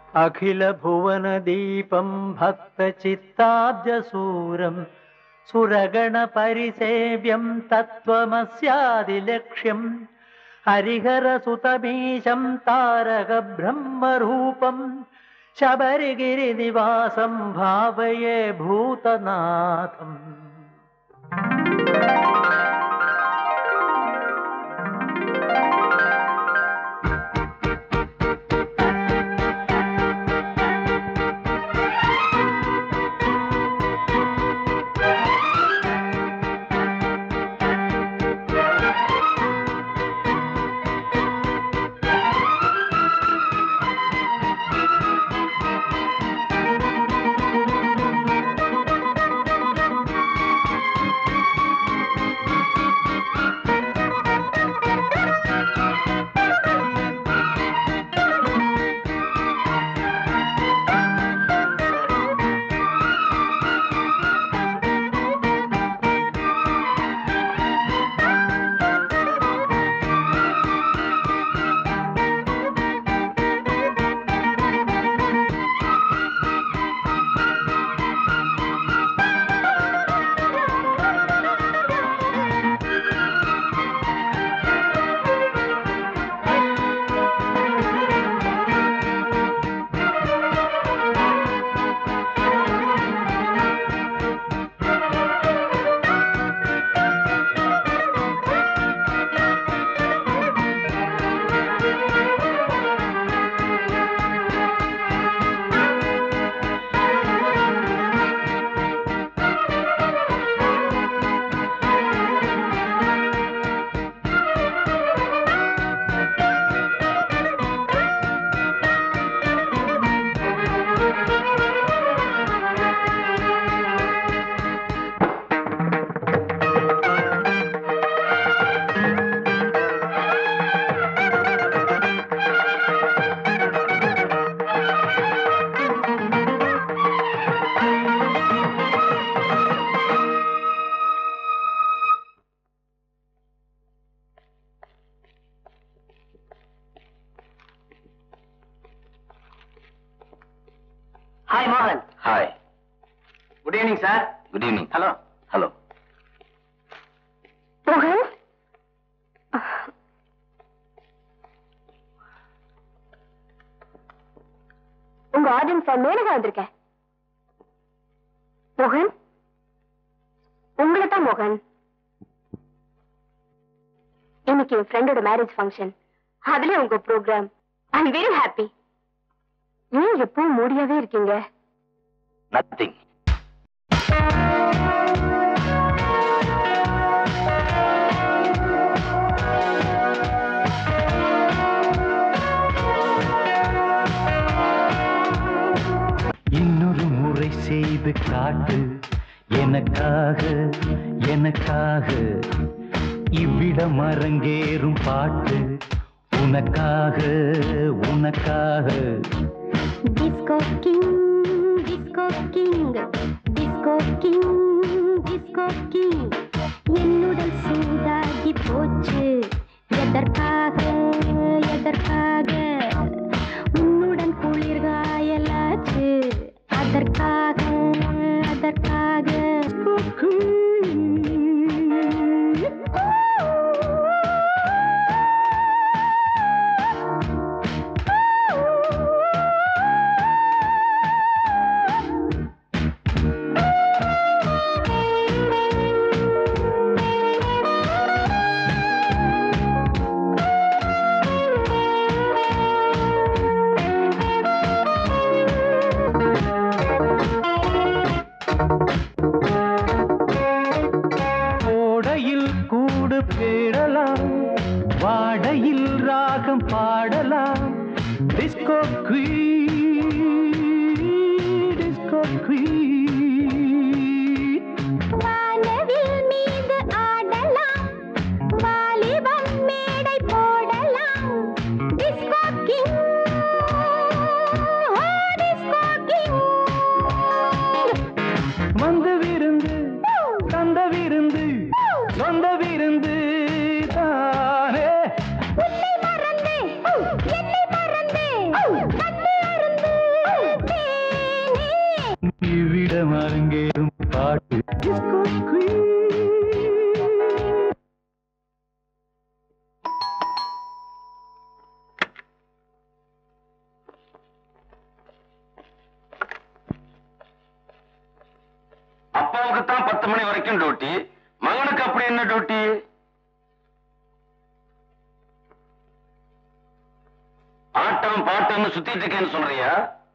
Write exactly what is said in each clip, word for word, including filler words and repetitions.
अखिल भुवन दीपं भक्तचित्ताब्जसूरं सुरगण परिसेव्यं तत्त्वमस्यादिलक्ष्यं हरिहरसुतमीशं तारक ब्रह्मरूपं शबरिगिरिनिवासं भावये भूतनाथम्। Hi, Mohan. Hi. Good evening, sir. Good evening. Hello. Hello. Mohan? உங்க ஆடியன்ஸ் மேனகா வந்திருக்கேன். மோகன், உங்களை தான் மோகன். இன்னைக்கு என் ஃப்ரெண்டோட மேரேஜ் ஃபங்க்ஷன், அதுல உங்க program. I am very happy. ஏன் எப்பவும் மூடியாவே இருக்கீங்க? Nothing. இன்னொரு முறை செய்து காட்டு எனக்காக எனக்காக இவ்விடம் அரங்கேறும் பாட்டு உனக்காக உனக்காக. Disco king disco king disco king disco king என்னுடன் சூடாகி போச்சு. எதற்காக எதற்காக உன்னுடன் குளிர்காயலாச்சு. அதற்காக அதற்காக வாடையில் ராகம் பாடலாம். Disco queen disco queen. வானவில் மீது ஆடலாம், வாலிபம் மேடை போடலாம். Disco king oh disco king. வந்து விருந்து தந்த விருந்து சொந்த விருந்து தானே. உன்னை மறந்தே என்னை மறந்தே வந்து நேரம் அரங்கேறும் பாட்டு டிஸ்கோ குயின். அப்பாவுக்கு தான் பத்து மணி வரைக்கும் டியூட்டி, மகனுக்கு அப்படி என்ன டியூட்டி? ஆட்டம் பாட்டம்னு சுத்திட்டு இருக்கேன்னு சொல்றியா?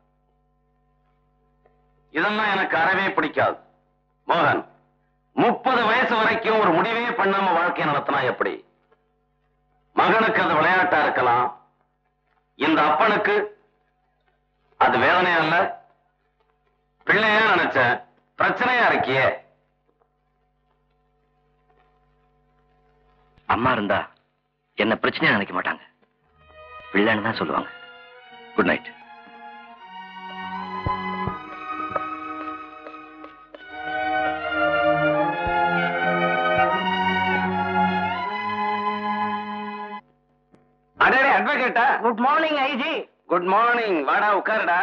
இதெல்லாம் எனக்கு அறவே பிடிக்காது. மோகன், முப்பது வயசு வரைக்கும் ஒரு முடிவே பண்ணாம வாழ்க்கையை நடத்தினா எப்படி? மகனுக்கு அது விளையாட்டா இருக்கலாம், இந்த அப்பனுக்கு அது வேதனையா இல்ல? பிள்ளையா நினைச்ச பிரச்சனையா இருக்கியே. அம்மா இருந்தா என்ன பிரச்சனையா நினைக்க மாட்டாங்க, பிள்ளைன்னு தான் சொல்லுவாங்க. Good night. அடே அட்வொகேட்டா? Good morning IG. Good morning. வாடா உட்காருடா.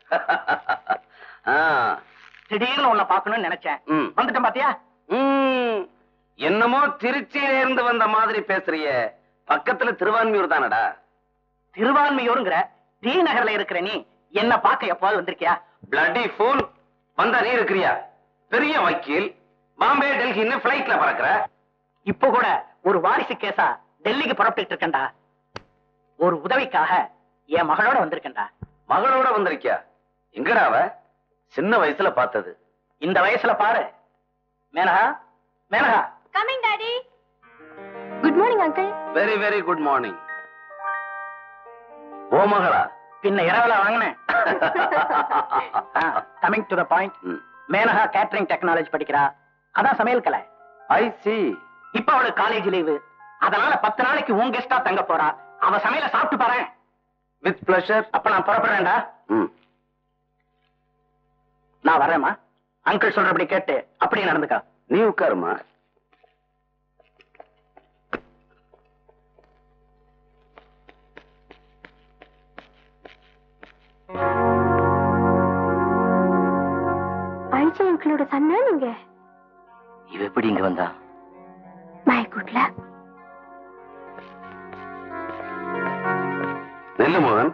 திடீர்னு உன்னை பார்க்கணும்னு நினைச்சேன், ம். வந்துட்டேன் பாத்தியா? ம், என்னமோ திருச்சியில இருந்து வந்த மாதிரி பேசுறிய. பக்கத்துல திருவான்மியூர் தானடா? திருவான்மையூருங்கிற டி நகர்ல இருக்கிற நீ என்ன பார்க்க எப்பாவது வந்திருக்கியா? Bloody fool. வந்தா நீ இருக்கிறியா? பெரிய வக்கீல், பாம்பே டெல்லின்னு பிளைட்ல பறக்குற. இப்ப கூட ஒரு வாரிசு கேஸா டெல்லிக்கு புறப்பட்டு இருக்கேன்டா. ஒரு உதவிக்காக என் மகளோட வந்திருக்கேன்டா. மகளோட வந்திருக்கியா? எங்கடா அவ? சின்ன வயசுல பார்த்தது. இந்த வயசுல பாரு. Menaka, Menaka. Coming daddy. Good morning uncle. Very very good morning. ஓ மகளா? பின்ன இரவுல வாங்கினேன். Coming to the point. Menaka catering technology படிக்கிறா, அதான் சமையல் கலை. ஐ சி. இப்ப அவளுக்கு காலேஜ் லீவு, அதனால பத்து நாளைக்கு உன் கெஸ்டா தங்க போறா. அவ சமையல சாப்பிட்டு பாரு. With pleasure. அப்ப நான் புறப்படுறேன்டா. நான் வரேம்மா. அங்கிள் சொல்றபடி கேட்டு அப்படியே நடந்துக்கா. நீ உட்காருமா. ஐஜி அங்கிளோட சன்னா நீங்க? இவ எப்படி இங்க வந்தா? My good luck. நெல்லு மோகன்,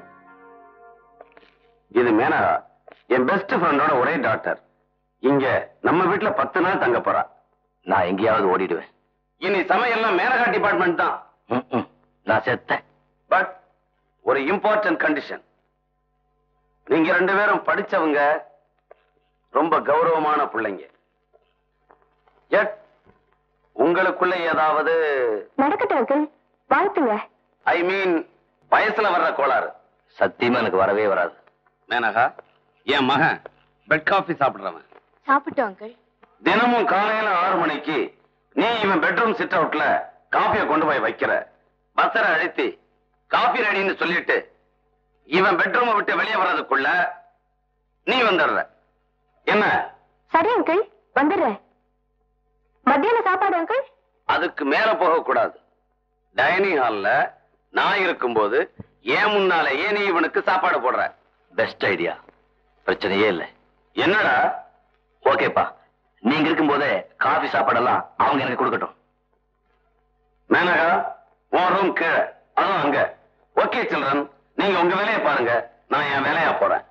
இது மேனகா, என் பெஸ்ட் ஃப்ரெண்டோட ஒரே டாக்டர். இங்க நம்ம வீட்டுல பத்து நாள் தங்க போறா. நான் எங்கேயாவது ஓடிடுவேன். இனி சமையல்லாம் மேனகா டிபார்ட்மெண்ட் தான். ம், ம். நான் செத்தேன். பட் ஒரு இம்பார்ட்டன்ட் கண்டிஷன். நீங்க ரெண்டு பேரும் படிச்சவங்க, ரொம்ப கௌரவமான பிள்ளைங்க. எட் உங்களுக்குள்ள ஏதாவது நடக்கட்டும் அங்கிள், வாழ்த்துங்க. ஐ மீன் வயசுல வர்ற கோளாறு சத்தியமா எனக்கு வரவே வராது. மேனகா, என் மகன் பெட் காஃபி சாப்பிடுறவன். சாப்பிட்டோம் அங்கிள். தினமும் காலையில ஆறு மணிக்கு நீ இவன் பெட்ரூம் சிட் அவுட்ல காஃபியை கொண்டு போய் வைக்கிற. பஸ்ஸரை அழுத்தி காஃபி ரெடின்னு சொல்லிட்டு இவன் பெட்ரூமை விட்டு வெளியே வர்றதுக்குள்ள நீ வந்துடுற. என்ன? சரி அங்கிள், வந்துடுறேன். மத்தியான சாப்பாடு அங்கிள்? அதுக்கு மேல போக கூடாது. டைனிங் ஹால்ல நான் இருக்கும்போது ஏன் முன்னாலேயே நீ இவனுக்கு சாப்பாடு போடுற. Best idea. பிரச்சனையே இல்லை. என்னடா? ஓகேப்பா, நீங்க இருக்கும் போதே காபி சாப்பாடெல்லாம் அவங்க எனக்கு கொடுக்கட்டும். மேனகா, உன் ரூம் கீழே, அதுவும் அங்க. ஓகே சில்ட்ரன், நீங்க உங்க வேலையை பாருங்க, நான் என் வேலையா போறேன்.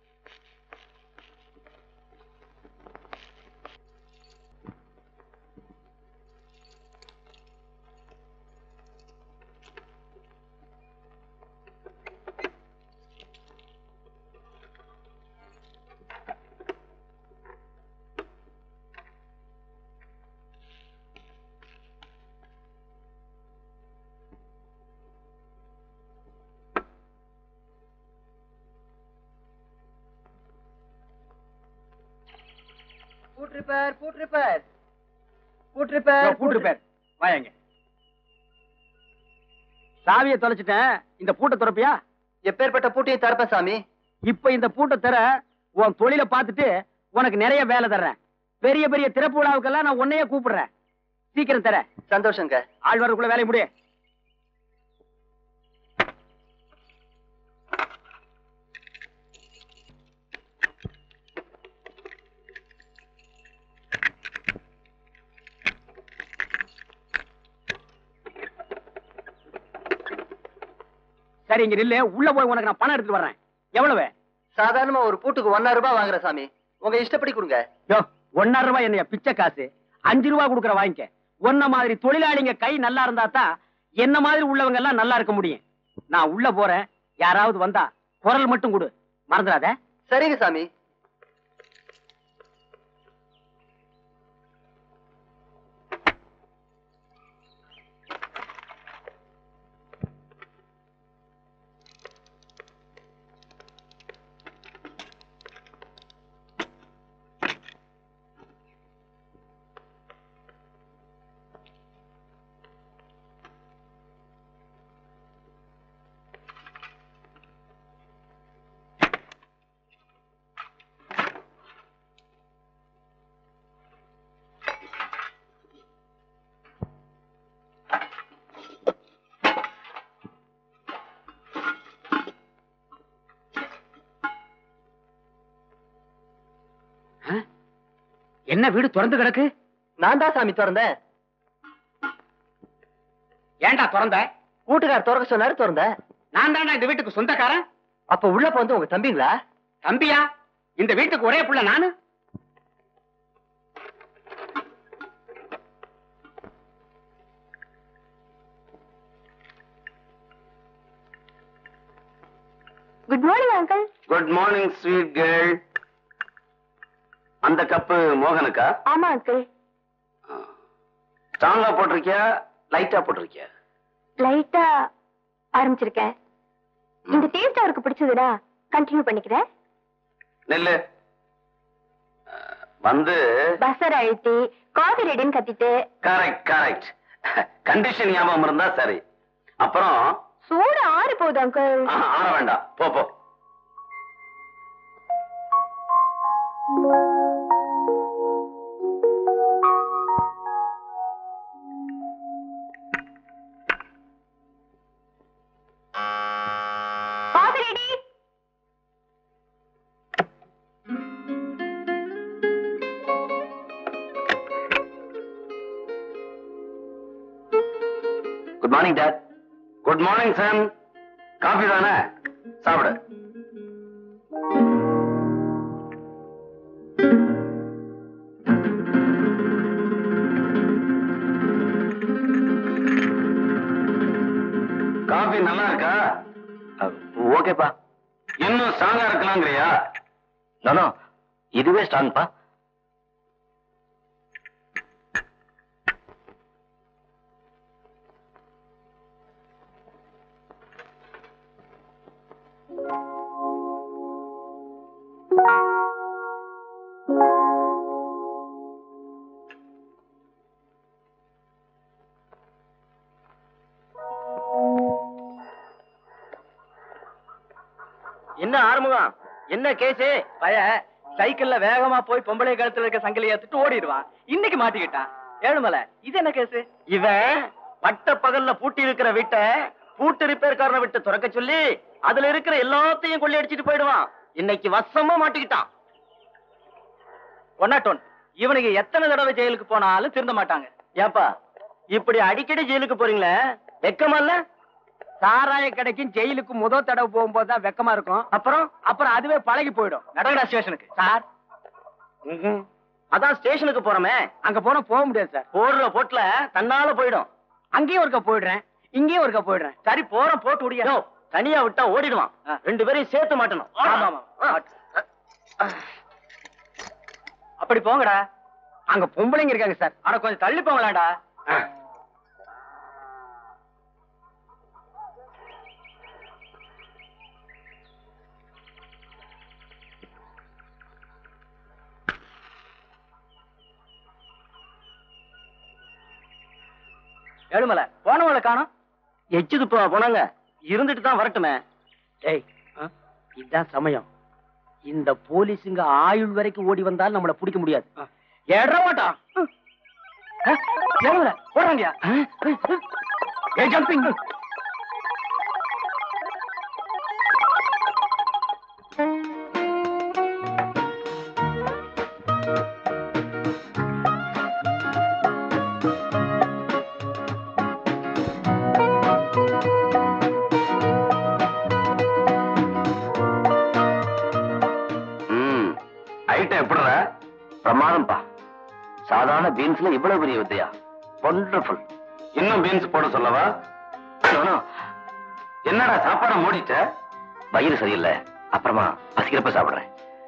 Boot repair, boot repair, boot repair, boot repair. வாங்க. சாவியை தொலைச்சிட்டேன், இந்த பூட்டை திறப்பியா? எப்பேற்பட்ட பூட்டையை திறப்ப சாமி? இப்ப இந்த பூட்டை தர உன் தொழிலை பார்த்துட்டு உனக்கு நிறைய வேலை தர்றேன். பெரிய பெரிய திறப்பு விழாவுக்கெல்லாம் நான் உன்னையே கூப்பிடுறேன். சீக்கிரம் தர. சந்தோஷங்க. ஆள் வரக்குள்ள வேலையை முடிய. சரி இங்க நில்லு, உள்ள போய் உனக்கு நான் பணம் எடுத்துட்டு வர்றேன். எவ்வளவு? சாதாரணமா ஒரு பூட்டுக்கு ஒன்னா ரூபாய் வாங்குற சாமி, உங்க இஷ்டப்படி கொடுங்க. யோ, ஒன்னரை ரூபாய் என்னைய பிச்சை காசு, அஞ்சு ரூபாய் கொடுக்குற வாங்கிக்க. ஒன்ன மாதிரி தொழிலாளிங்க கை நல்லா இருந்தா தான் என்ன மாதிரி உள்ளவங்க எல்லாம் நல்லா இருக்க முடியும். நான் உள்ள போறேன், யாராவது வந்தா குரல் மட்டும் கொடு, மறந்துடாத. சரிங்க சாமி. என்ன வீடு திறந்து கிடக்கு? நான் தான் சாமி திறந்தேன். ஏண்டா திறந்த? கூட்டுக்கார திறக்க சொன்னாரு, திறந்த. நான் தாண்டா இந்த வீட்டுக்கு சொந்தக்காரன். அப்ப உள்ள வந்து உங்க தம்பிங்களா? தம்பியா? இந்த வீட்டுக்கு ஒரே புள்ள நானு. Good morning uncle. Good morning sweet girl. அந்த கப்பு மோகனுக்கா? ஆமா அங்கிள். ஸ்ட்ராங்கா போட்டிருக்கியா லைட்டா போட்டிருக்கியா? லைட்டா ஆரம்பிச்சிருக்கேன். இந்த டேஸ்ட் அவருக்கு பிடிச்சதுடா, கண்டினியூ பண்ணிக்கிறேன். நெல்லு வந்து பஸ்ஸர் அழுத்தி காஃபி ரெடின்னு கத்திட்டு. Correct correct. கண்டிஷன் ஞாபகம் இருந்தா சரி. அப்புறம் சூடு ஆறி போகுது அங்கிள். ஆற வேண்டாம், போ போ. Coffee ready. Good morning dad. Good morning son. Coffee தானே? சாப்பிடு. காஃபி நல்லா இருக்கா? ஓகேப்பா. இன்னும் ஸ்ட்ராங்கா இருக்கலாங்கிறியா? நானோ இதுவே ஸ்ட்ராங்ப்பா. என்ன ஆறுமுகம், என்ன கேசு? பய சைக்கிள்ல வேகமா போய் பொம்பளை கழுத்துல இருக்க சங்கிலியை எடுத்துட்டு ஓடிடுவான். இன்னைக்கு மாட்டிக்கிட்டான். ஏழுமலை, இது என்ன கேசு? இவன் பட்ட பகல்ல பூட்டி இருக்கிற வீட்டை பூட்டு ரிப்பேர்காரனை விட்டு துறக்க சொல்லி அதுல இருக்கிற எல்லாத்தையும் கொள்ளையடிச்சிட்டு போயிடுவான். இன்னைக்கு வசமா மாட்டிக்கிட்டான். ஒன்னாட்டோன், இவனுக்கு எத்தனை தடவை ஜெயிலுக்கு போனாலும் திருந்த மாட்டாங்க. ஏப்பா இப்படி அடிக்கடி ஜெயிலுக்கு போறீங்களே, வெக்கமா இல்ல? சாராய கடைக்கும் ஜெயிலுக்கு முதல் தடவை போகும்போது தான் வெக்கமா இருக்கும். அப்புறம் அப்புறம் அதுவே பழகி போயிடும். நடக்கடா ஸ்டேஷனுக்கு. சார், அதான் ஸ்டேஷனுக்கு போறோமே, அங்க போனா போக முடியாது சார். போடுற போட்டுல தன்னால போயிடும். அங்கேயும் ஒருக்கா போயிடுறேன், இங்கேயும் ஒருக்கா போயிடுறேன். சரி போறோம், போட்டு முடியும். தனியா விட்டா ஓடிடுவான். ரெண்டு பேரையும் சேர்த்து மாட்டணும். அப்படி போங்கடா. அங்க பொம்பளைங்க இருக்காங்க சார். அட கொஞ்சம் தள்ளி போங்களாடா. ஏழுமலை, போனவளை காணோம். எச்சுது போனாங்க. இருந்துட்டு தான் வரட்டுமே. ஏய், இதுதான் சமயம். இந்த போலீஸுங்க ஆயுள் வரைக்கும் ஓடி வந்தாலும் நம்மள பிடிக்க முடியாது. ஏடுற மாட்டா. ஏழுமலை போறாங்கயா. ஏ ஜம்பிங். எப்படிடா? பிரமாதம்பா. சாதாரண பீன்ஸ்ல இவ்வளவு பெரிய வித்தையா? வண்டர்ஃபுல். இன்னும் பீன்ஸ் போட சொல்லவா? என்னடா சாப்பாட மூடிட்ட? வயிறு சரியில்லை, அப்புறமா பசிக்கிறப்ப சாப்பிடுறேன்.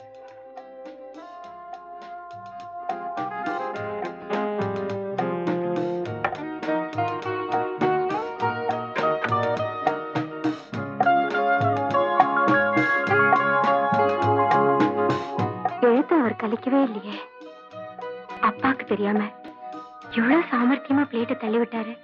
எழுத்து அவர் கலிக்கவே இல்லையே. அப்பாக்கு தெரியாம இவ்வளவு சாமர்த்தியமா பிளேட்டை தள்ளி விட்டாரு.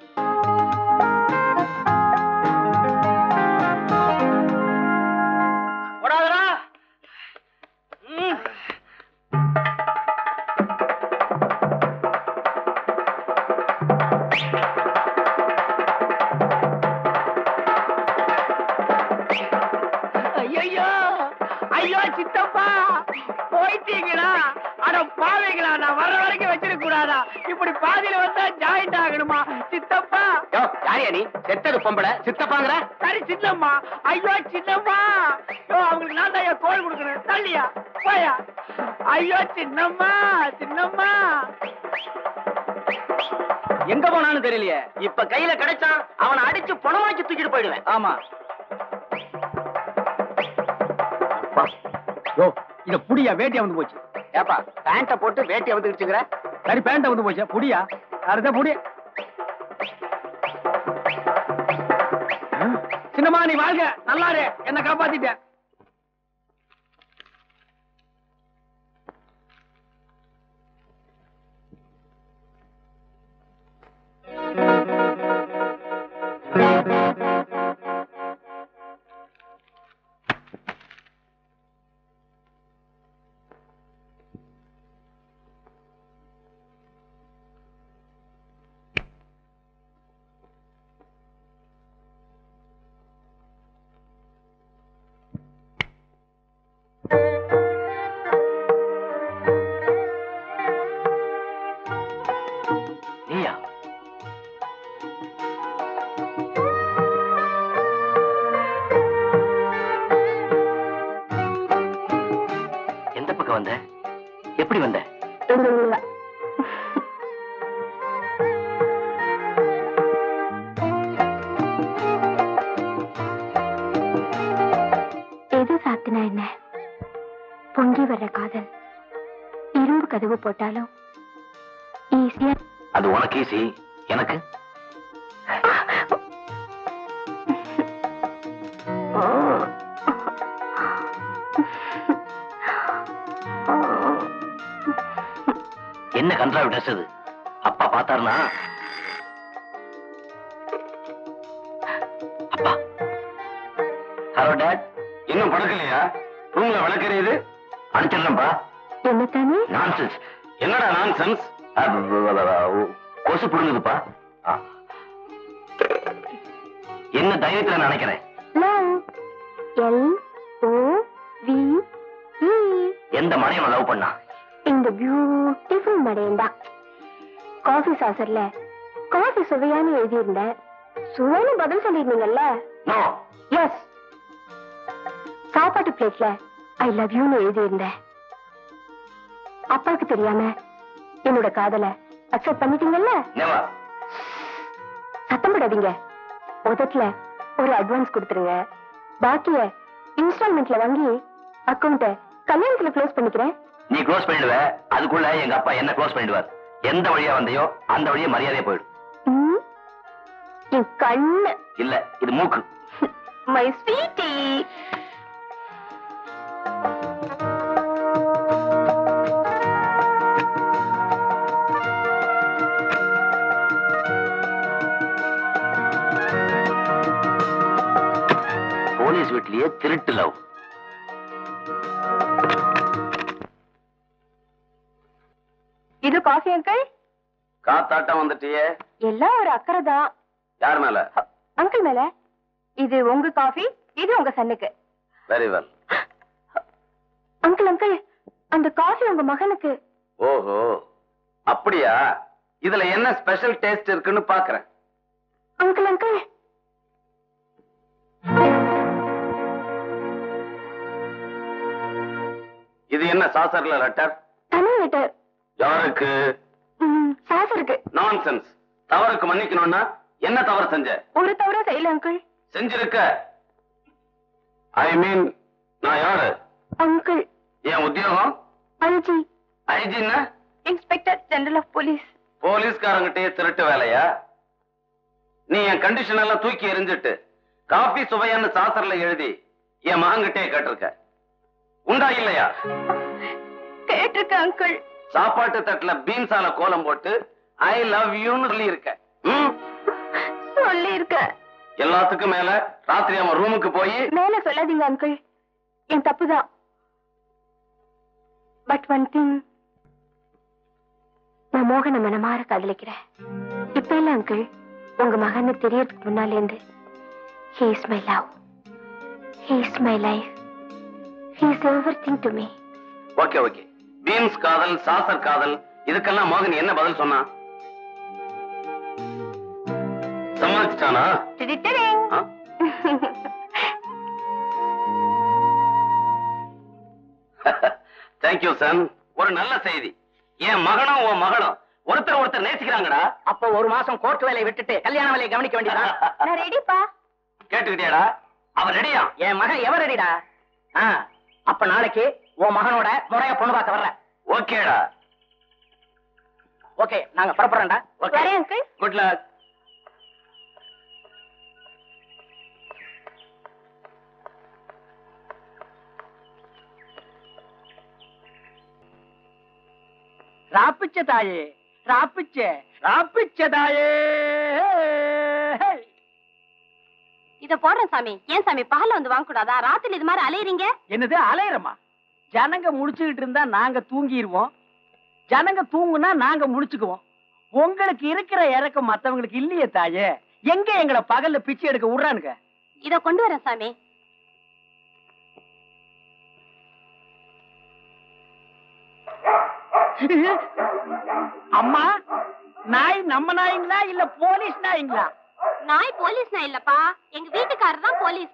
ஐயோ ஐயோ சித்தப்பா போயிட்டீங்களா? அட பாவீங்களா, நான் வர்ற வரைக்கும் வச்சிருக்க கூடாதா? இப்படி பாதியில வந்தா ஜாயிண்ட் ஆகணுமா? சித்தப்பா யாரியா நீ? செத்தது பொம்பளை சித்தப்பாங்கிற? சரி சின்னம்மா. ஐயோ சின்னம்மா, அவங்களுக்கு நான் தான் கோல் கொடுக்கணும். தள்ளியா போயா. ஐயோ சின்னம்மா சின்னம்மா எங்க போனான்னு தெரியலையே. இப்ப கையில கிடைச்சான், அவனை அடிச்சு பணமாக்கி தூக்கிட்டு போயிடுவேன். ஆமா. யோ, இத புடியா, வேட்டியா வந்து போச்சு. ஏப்பா பேண்ட போட்டு வேட்டியா வந்து கிடிச்சுக்கிற? சரி பேண்ட வந்து போச்சு, புடியா. அதுதான் புடி. சின்னம்மா நீ வாழ்க, நல்லாரு, என்ன காப்பாத்திட்ட. வந்த? எப்படி வந்த? எது சாத்தினா என்ன, பொங்கி வர்ற காதல் இரும்பு கதவு போட்டாலும் ஈஸியா. அது உனக்கு ஈஸி, எனக்கு என்ன கன்றாவி ட்ரெஸ் அது? அப்பா பார்த்தாருனா? அப்பா. Hello dad. இன்னும் படுக்கலையா? ரூம்ல விளக்கறியுது. அனுப்பிச்சிடலப்பா. என்ன தானே? நான்சென்ஸ். என்னடா நான்சென்ஸ்? கொசு புடுங்குதுப்பா. என்ன தைரியத்துல நினைக்கிறேன்? எந்த மனையை லவ் பண்ணா? இந்த பியூட்டிஃபுல் மடையன் தான். காஃபி சாசர்ல காஃபி சுவையானு எழுதியிருந்தேன், சுவைன்னு பதில் சொல்லிருந்தீங்கல்ல? நோ. எஸ். சாப்பாட்டு பிளேட்ல ஐ லவ் யூன்னு எழுதியிருந்தேன். அப்பாவுக்கு தெரியாம என்னோட காதலை அக்செப்ட் பண்ணிட்டீங்கல்ல? நெவர். சத்தம் போடாதீங்க. முதல்ல ஒரு அட்வான்ஸ் கொடுத்துருங்க, பாக்கிய இன்ஸ்டால்மெண்ட்ல வாங்கி அக்கௌண்ட கல்யாணத்துல க்ளோஸ் பண்ணிக்கிறேன். நீ க்ளோஸ் பண்ணிடுவ, அதுக்குள்ள எங்க அப்பா என்ன க்ளோஸ் பண்ணிடுவார். எந்த வழியா வந்தையோ அந்த வழியா மரியாதையா போயிடும். என் கண்ணு இல்ல, இது மூக்கு. My sweetie. போலீஸ் வீட்லயே திருட்டு லவ். இது காஃபி அங்கிள். காத்தாட்டம் வந்துட்டியே. எல்லாம் ஒரு அக்கறை தான். யார் மேல? அங்கிள் மேல. இது உங்க காஃபி, இது உங்க சன்னுக்கு. Very well. அங்கிள் அங்கிள், அந்த காஃபி உங்க மகனுக்கு. ஓஹோ, அப்படியா? இதுல என்ன ஸ்பெஷல் டேஸ்ட் இருக்குன்னு பாக்குறேன். அங்கிள் அங்கிள், இது என்ன சாசர்ல லெட்டர்? தனி லெட்டர். யாருக்கு? சாசருக்கு. நான்சென்ஸ். தவறுக்கு மன்னிக்கணும்னா என்ன தவறு செஞ்ச? ஒரு தவறு செய்யல அங்கிள். செஞ்சிருக்க. ஐ மீன் நான் யாரு? அங்கிள். என் உத்தியோகம்? ஐஜி. ஐஜின்னா? Inspector general of police. போலீஸ்காரங்கிட்டே திருட்டு வேலையா? நீ என் கண்டிஷன் எல்லாம் தூக்கி எறிஞ்சிட்டு காபி சுவையான்னு சாசர்ல எழுதி என் மகன்கிட்டே கேட்டிருக்க. உண்டா இல்லையா? கேட்டிருக்க அங்கிள். சாப்பாட்டு தட்டுல பீன்ஸால கோலம் போட்டு ஐ லவ் யூன்னு சொல்லி இருக்க. சொல்லி இருக்க. எல்லாத்துக்கும் மேல ராத்திரி அவன் ரூமுக்கு போய் மேல சொல்லாதீங்க அங்கிள், என் தப்புதான். பட் ஒன் திங், நான் மோகனை மனமாற காதலிக்கிறேன். இப்ப இல்ல அங்கிள், உங்க மகன்னு தெரியறதுக்கு முன்னால இருந்து. He is my love. He is my life. He is everything to me. Okay okay. Beans காதல், சாசர் காதல், இதுக்கெல்லாம் மோகன் என்ன பதில் சொன்னா? சம்மதிச்சானா? Thank you Sun. ஒரு நல்ல செய்தி. என் மகனும் உன் மகளும் ஒருத்தர் ஒருத்தர் நேசிக்கிறாங்கடா. அப்போ ஒரு மாசம் கோர்ட் வேலையை விட்டுட்டு கல்யாண வேலையை கவனிக்க வேண்டியதா? நான் ரெடிப்பா. கேட்டுக்கிட்டியாடா? அவன் ரெடியா? என் மகன் எவர் ரெடிடா? அப்ப நாளைக்கு உன் மகனோட முறையா பொண்ணு பார்க்க வர்ற. ஓகேடா. ஓகே, நாங்க புறப்படுறோம்டா. வரேன் அங்கிள். Good luck. ராப்பிச்ச தாயே, ராப்பிச்ச ராப்பிச்ச தாயே. இத போடுறேன் சாமி. ஏன் சாமி பகல்ல வந்து வாங்க கூடாதா? ராத்திரி இது மாதிரி அலையறீங்க. என்னது அலையறமா? ஜனங்க முடிச்சுக்கிட்டு இருந்தா நாங்க தூங்கிடுவோம், ஜனங்க தூங்குனா நாங்க முடிச்சுக்குவோம். உங்களுக்கு இருக்கிற இறக்கம் மத்தவங்களுக்கு இல்லையே தாயே. எங்க எங்களை பகல்ல பிச்சை எடுக்க விடுறானுங்க? இத கொண்டு வரேன் சாமி. அம்மா, நாய் நம்ம நாய்ங்களா இல்ல போலீஸ் நாய்ங்களா? நாய் போலீஸ் நாய் இல்லப்பா, எங்க வீட்டுக்காரர் தான் போலீஸ்.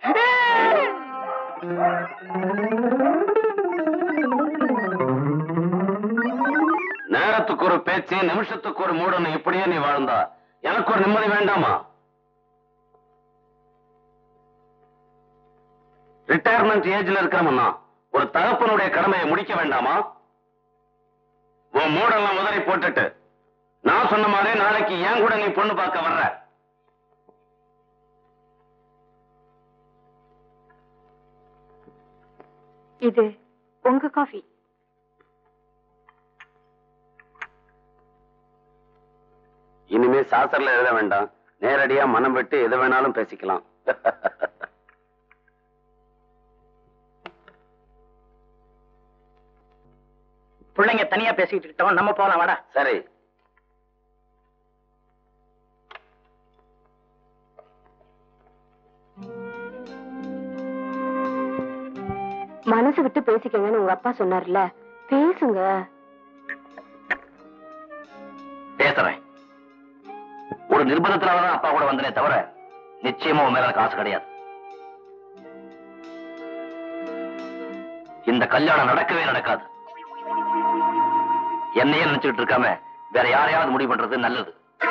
நேரத்துக்கு ஒரு பேச்சு, நிமிஷத்துக்கு ஒரு மூடணும். இப்படியே நீ வாழ்ந்தா எனக்கு ஒரு நிம்மதி வேண்டாமா? ரிட்டையர்மெண்ட் ஏஜ்ல இருக்கிறவன்னா ஒரு தகப்பனுடைய கடமையை முடிக்க வேண்டாமா? உன் மூடெல்லாம் உதறி போட்டுட்டு நான் சொன்ன மாதிரி நாளைக்கு ஏன் கூட நீ பொண்ணு பார்க்க வர்ற. இது உங்க காஃபி. இனிமே சாசர்ல எழுத வேண்டாம், நேரடியா மனம் விட்டு எது வேணாலும் பேசிக்கலாம். பிள்ளைங்க தனியா பேசிக்கிட்டு இருக்கோம், நம்ம போலாம் வாடா. சரி. மனசு விட்டு பேசிக்கங்கன்னு உங்க அப்பா சொன்னார்ல, பேசுங்க. பேசுறேன். ஒரு நிர்பந்தத்தினாலதான் அப்பா கூட வந்தனே தவிர நிச்சயமா உன் மேல காசு கிடையாது. இந்த கல்யாணம் நடக்கவே நடக்காது. என்னையே நினைச்சுட்டு இருக்காம வேற யாரையாவது முடிவு பண்றது நல்லது.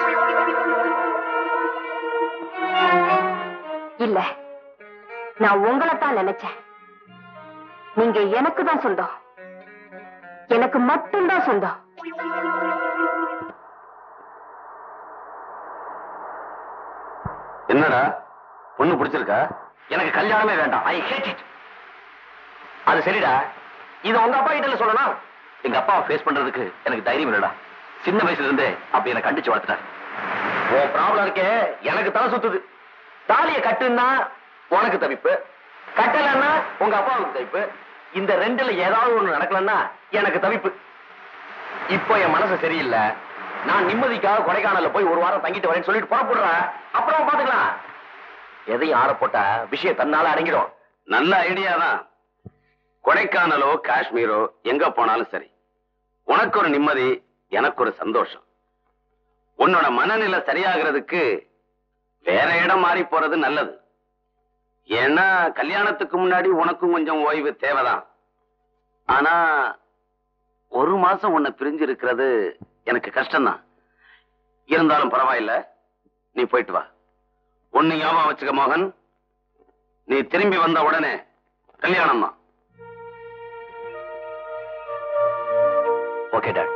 இல்ல, நான் உங்களைத்தான் நினைச்சேன். நீங்க எனக்கு தான் சொந்தம், எனக்கு மட்டும்தான் சொந்தம். என்னடா பொண்ணு பிடிச்சிருக்கா? எனக்கு கல்யாணமே வேண்டாம். I hate it. அது சரிடா, இது உங்க அப்பா கிட்ட சொல்லணும். எங்க அப்பாவை ஃபேஸ் பண்றதுக்கு எனக்கு தைரியம் இல்லடா. சின்ன வயசுல இருந்தே அப்படி எனக்கு கண்டிச்சு வளர்த்துட்டார். உன் ப்ராப்ளம் இருக்கே, எனக்கு தலை சுத்துது. தாலியை கட்டுன்னா உனக்கு தவிப்பு, கட்டலன்னா உங்க அப்பாவுக்கு தவிப்பு. இந்த ரெண்டுல ஏதாவது ஒண்ணு நடக்கலன்னா எனக்கு தவிப்பு. இப்போ என் மனசு சரியில்லை. நான் நிம்மதிக்காக கொடைக்கானல்ல போய் ஒரு வாரம் தங்கிட்டு வரேன்னு சொல்லிட்டு புறப்படுறேன். அப்புறம் பாத்துக்கலாம். எதையும் ஆற போட்டா விஷயம் தன்னால அடங்கிடும். நல்ல ஐடியா தான். கொடைக்கானலோ காஷ்மீரோ எங்க போனாலும் சரி, உனக்கு ஒரு நிம்மதி, எனக்கு ஒரு சந்தோஷம். உன்னோட மனநிலை சரியாகிறதுக்கு வேற இடம் மாறி போறது நல்லது. ஏன்னா கல்யாணத்துக்கு முன்னாடி உனக்கும் கொஞ்சம் ஓய்வு தேவைதான். ஆனா ஒரு மாசம் உன்னை பிரிஞ்சு இருக்கிறது எனக்கு கஷ்டம்தான். இருந்தாலும் பரவாயில்ல, நீ போயிட்டு வா. ஒன்னு ஞாபகம் வச்சுக்க மோகன், நீ திரும்பி வந்த உடனே கல்யாணம் தான். Okay dot.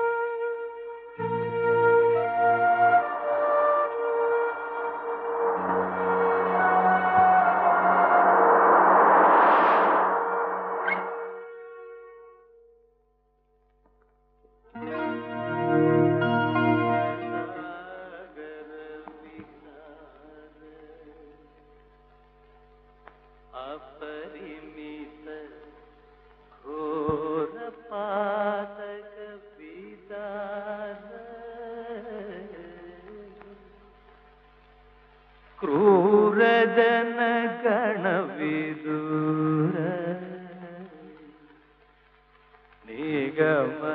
ಕ್ರೂರಜನ ಗಣವಿದೂರ ನಿಗಮ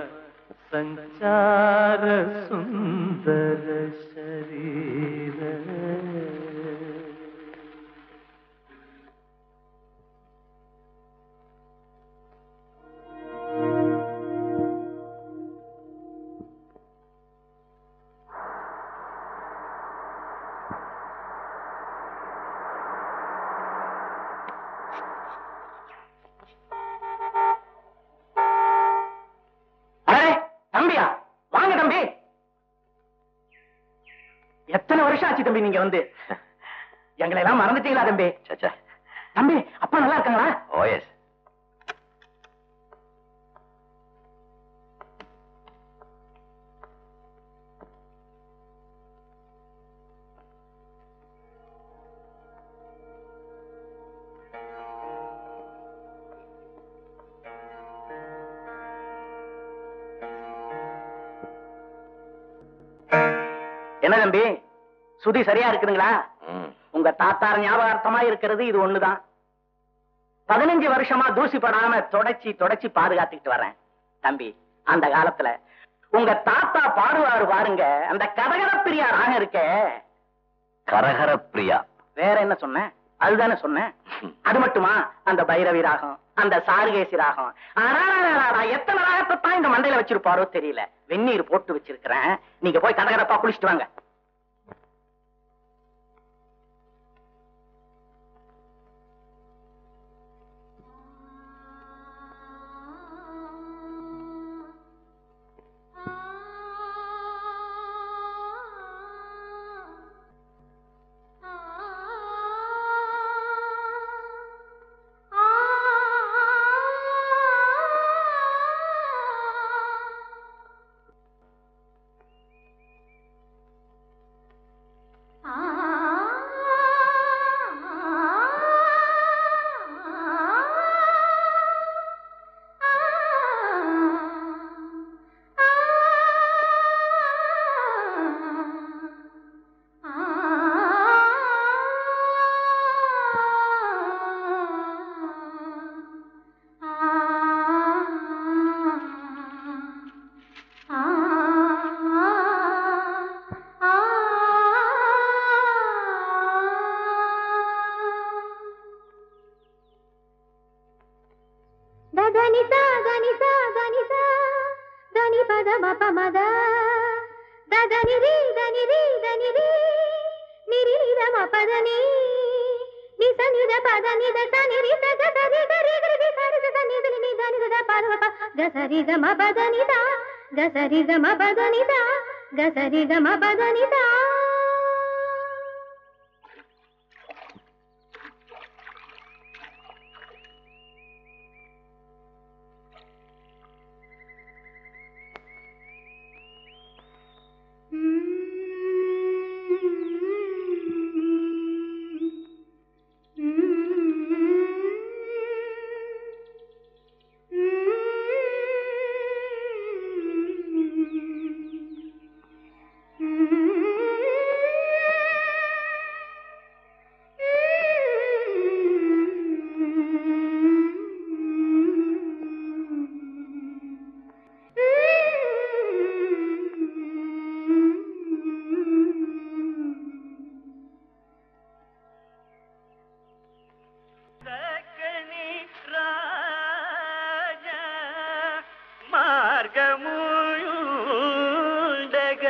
ಸಂಚಾರ ಸುಂದರ ಶರೀರ தம்பியா, வாங்க தம்பி. எத்தனை வருஷம் ஆச்சு தம்பி நீங்க வந்து? எங்களை எல்லாம் மறந்துட்டீங்களா தம்பி? சச்சா. தம்பி, அப்பா நல்லா இருக்காங்களா? Oh yes. என்ன தம்பி, சுதி சரியா இருக்குதுங்களா? உங்க தாத்தார் ஞாபகார்த்தமா இருக்கிறது இது ஒண்ணுதான். பதினஞ்சு வருஷமா தூசி படாம தொடச்சி தொடச்சி பாதுகாத்துக்கிட்டு வர்றேன். தம்பி, அந்த காலத்துல உங்க தாத்தா பாடுவாரு பாருங்க, அந்த கரகர பிரியா ராகம் இருக்க. கரகர பிரியா? வேற என்ன சொன்னேன்? அதுதானே சொன்னேன். அது மட்டுமா, அந்த பைரவி ராகம், அந்த சாருகேசி ராகம், எத்தனை ராகத்தை தான் இந்த மண்டையில வச்சிருப்பாரோ தெரியல. வெந்நீர் போட்டு வச்சிருக்கிறேன், நீங்க போய் கடகரப்பா குளிச்சுட்டு வாங்க. Mm-hmm. మార్గముయుండగ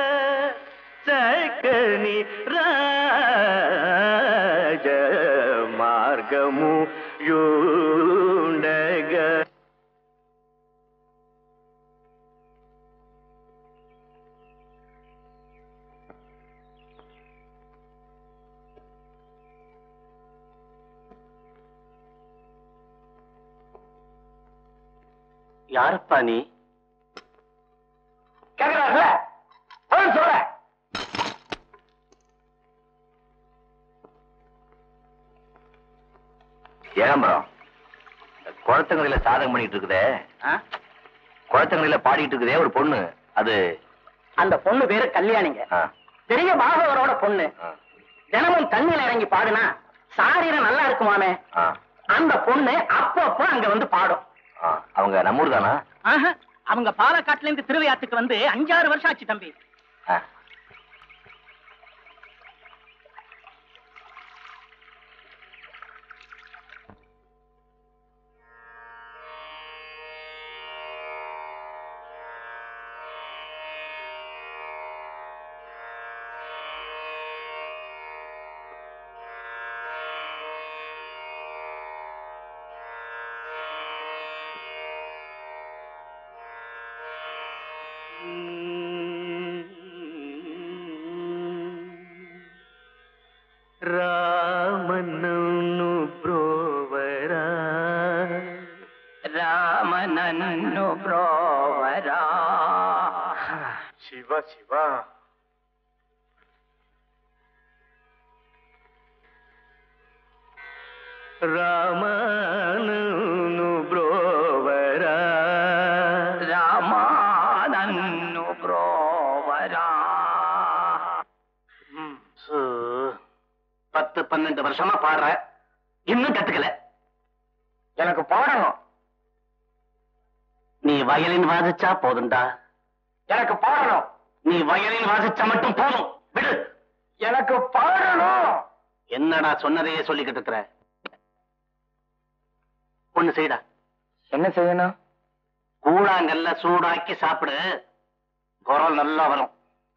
చక్కని రాజ మార్గముయుండగ. யாரப்பா நீ? கேக்குறாருல சொல்ல. ஏகம்பரம், குளத்தங்களில சாதகம் பண்ணிட்டு இருக்குதே, குளத்தங்களில பாடிட்டு இருக்குதே ஒரு பொண்ணு, அது அந்த பொண்ணு பேரு கல்யாணிங்க. ஆ, பெரிய பாகவரோட பொண்ணு. ஆ, தினமும் தண்ணியில இறங்கி பாடுனா சாரீரம் நல்லா இருக்குமாமே. ஆ, அந்த பொண்ணு அப்பப்போ அங்க வந்து பாடும். ஆ. அவங்க நம்மூர் தானா? ஆஹா, அவங்க பாலக்காட்டுல இருந்து திருவையாத்துக்கு வந்து அஞ்சாறு வருஷம் ஆச்சு தம்பி. ஆ. రామనన్ను బ్రోవరా రామనన్ను బ్రోవరా. శివ శివ రామనన్ను బ్రోవరా రామనన్ను బ్రోవరా. பத்து பன்னெண்டு வருஷமா பாடுற, இன்னும் கத்துக்கல. எனக்கு பாடணும். நீ வயலின் வாசிச்சா போதும்டா. எனக்கு பாடணும். நீ வயலின் வாசிச்சா மட்டும் போதும், விடு. எனக்கு பாடணும். என்னடா சொன்னதையே சொல்லிக்கிட்டு இருக்கிற? ஒண்ணு செய்டா. என்ன செய்யணும்? கூழாங்கல்ல சூடாக்கி சாப்பிடு, குரல் நல்லா வரும்.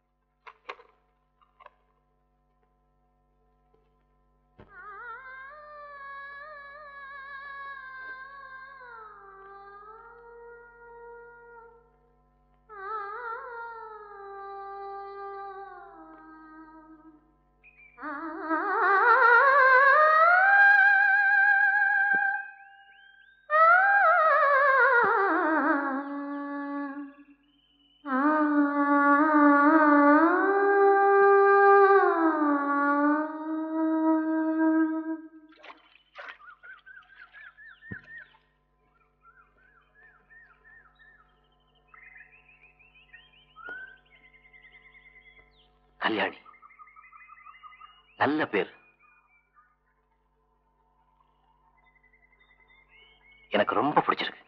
கல்யாணி, நல்ல பேர். எனக்கு ரொம்ப பிடிச்சிருக்கு.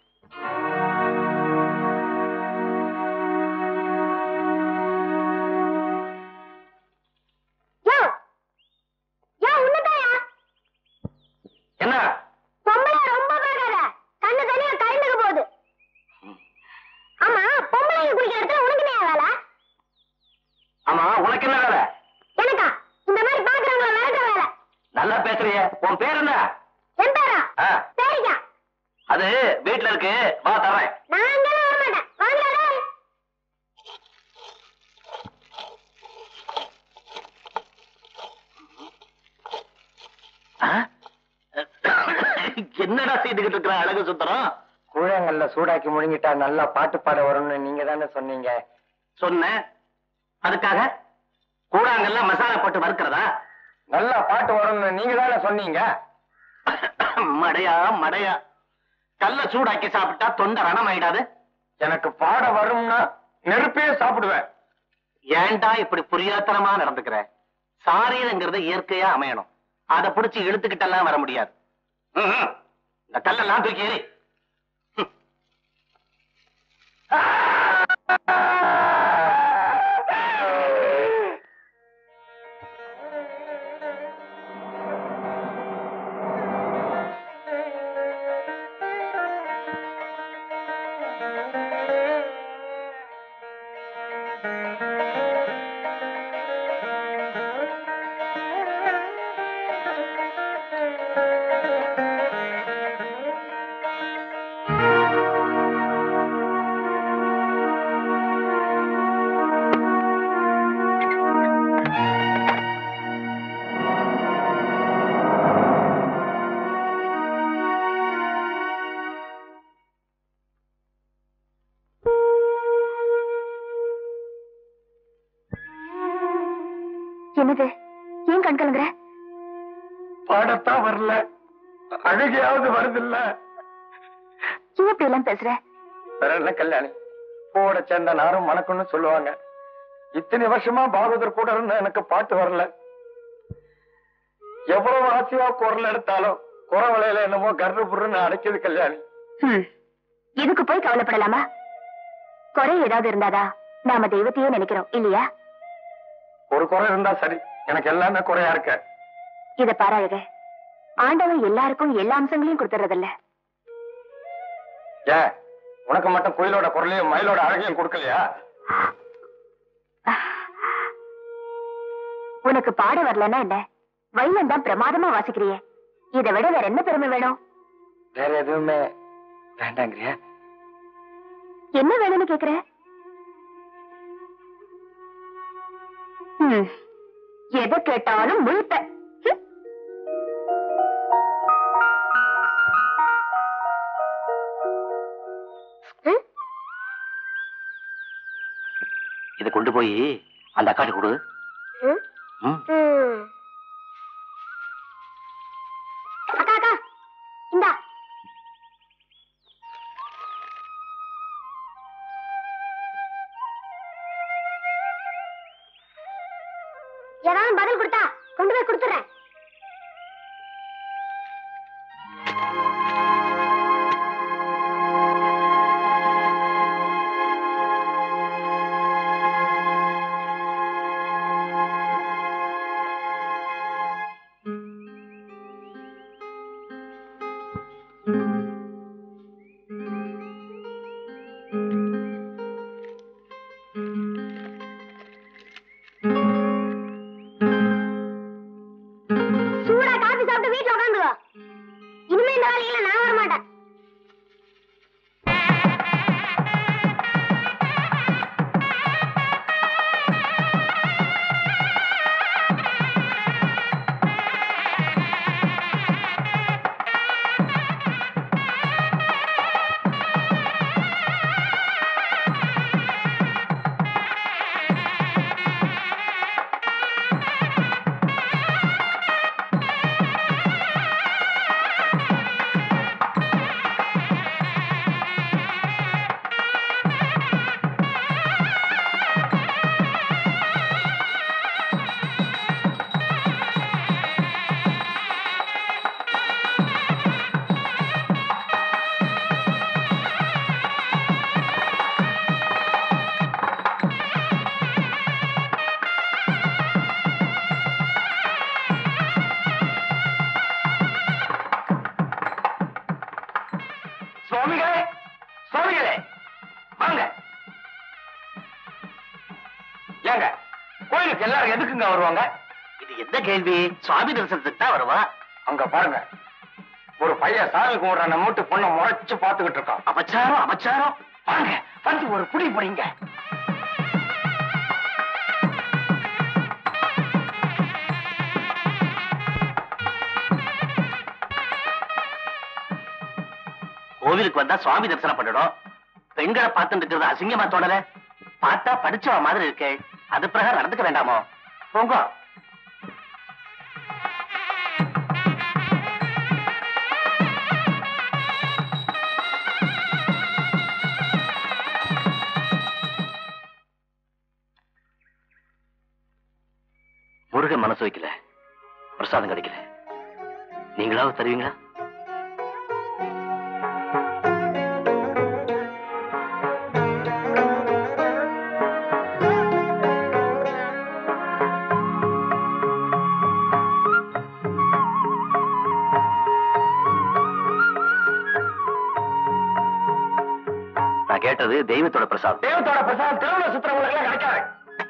என்ன பொம்பளை ரொம்ப பேராத, கண்ணு தனியா கரைந்துக்கு போகுது. ஆமா, பொம்பளைங்க குளிக்கிற இடத்துல உனக்கு என்ன வேலை? ஆமா, உனக்கு என்ன வேலை? எனக்கா? இந்த மாதிரி பாக்குறவங்கள விரட்டுற வேலை. நல்லா பேசுறிய. உன் பேர் என்ன? என் பேரா? ஆ, சரிக்கா. அது வீட்டுல இருக்கு, வா தரேன். நான் அங்கெல்லாம் வர மாட்டேன். வாங்கடா. என்னடா செய்துகிட்டு இருக்கிற அழகு சுந்தரம்? கூழங்கல்ல சூடாக்கி முழுங்கிட்டா நல்லா பாட்டு பாட வரும்னு நீங்க தானே சொன்னீங்க. சொன்னேன். அதுக்காக கூழாங்கல்ல மசாலா போட்டு வறுக்கிறதா? நல்லா பாட்டு வரும்னு நீங்க தானே சொன்னீங்க. மடையா மடையா, கல்ல சூடாக்கி சாப்பிட்டா தொண்டை ரணமாயிடாது? எனக்கு பாட வரும்னா நெருப்பையே சாப்பிடுவேன். ஏன்டா இப்படி புரியாத்தனமா நடந்துக்கிற? சாரீரங்கிறது இயற்கையா அமையணும், அதை பிடிச்சி இழுத்துக்கிட்டெல்லாம் வர முடியாது. ம்ஹும். இந்த கல்லெல்லாம் தூக்கி ஏறி. என்னது? ஏன் கண் கலங்குற? பாடத்தான் வரல, அழுகையாவது வருதில்ல. ஏன் இப்படி எல்லாம் பேசுற? வேற என்ன கல்யாணி, பூவோட சேர்ந்த நாரும் மணக்குன்னு சொல்லுவாங்க. இத்தனை வருஷமா பாகவதர் கூட இருந்த எனக்கு பாட்டு வரல. எவ்வளவு ஆசையா குரல் எடுத்தாலும் குறவலையில என்னமோ கர்ரு புருன்னு அடைக்குது கல்யாணி. இதுக்கு போய் கவலைப்படலாமா? குறை ஏதாவது இருந்தாதா நாம தெய்வத்தையே நினைக்கிறோம் இல்லையா? ஒரு குறை இருந்தா சரி, எனக்கு எல்லாமே குறையா இருக்க. இத பாராளுக, ஆண்டவன் எல்லாருக்கும் எல்லா அம்சங்களையும் கொடுத்துறதில்ல. ஏன் உனக்கு மட்டும் குயிலோட குரலையும் மயிலோட அழகையும் கொடுக்கலையா? உனக்கு பாட வரலன்னா என்ன, வயலன் தான் பிரமாதமா வாசிக்கிறியே, இதை விட வேற என்ன பெருமை வேணும்? வேற எதுவுமே வேண்டாங்கிறியா? என்ன வேணும்னு கேக்குற? எதை கேட்டாலும் முழுத்த. இதை கொண்டு போய் அந்த அக்காட்டு கொடு. அக்கா அக்கா இந்தா. ஏதாவது பதில் கொடுத்தா கொண்டு போய் கொடுத்துறேன். சூடா காபி சாப்பிட்டு வீட்டுல உட்காந்துக்கோ. இனிமே இந்த வேலையில நான் வர மாட்டேன். சுவாமிகளே, சுவாமிகளே வாங்க. ஏங்க கோயிலுக்கு எல்லாரும் எதுக்குங்க வருவாங்க? இது எந்த கேள்வி? சுவாமி தரிசனத்துக்கு தான் வருவா. அங்க பாருங்க, ஒரு பையன் சாமி கும்பிடுற நம்ம வீட்டு பொண்ணை முறைச்சு பாத்துக்கிட்டு இருக்கான். அபச்சாரம் அபச்சாரம். வாங்க வந்து ஒரு புடி புடிங்க. கோவிலுக்கு வந்தா சுவாமி தரிசனம் பண்ணணும். பெண்களை பார்த்துட்டு இருக்கிறது அசிங்கமா தோணல? பார்த்தா படிச்சவ மாதிரி இருக்கே, அது பிரகாரம் நடந்துக்க வேண்டாமோ? போங்க. முருகன் மனசு வைக்கல, பிரசாதம் கிடைக்கல, நீங்களாவது தருவீங்களா? நான் கேட்டது தெய்வத்தோட பிரசாதம். தெய்வத்தோட பிரசாதம் திருவிழா சுத்திரங்களுக்கு எல்லாம் கிடைக்காது.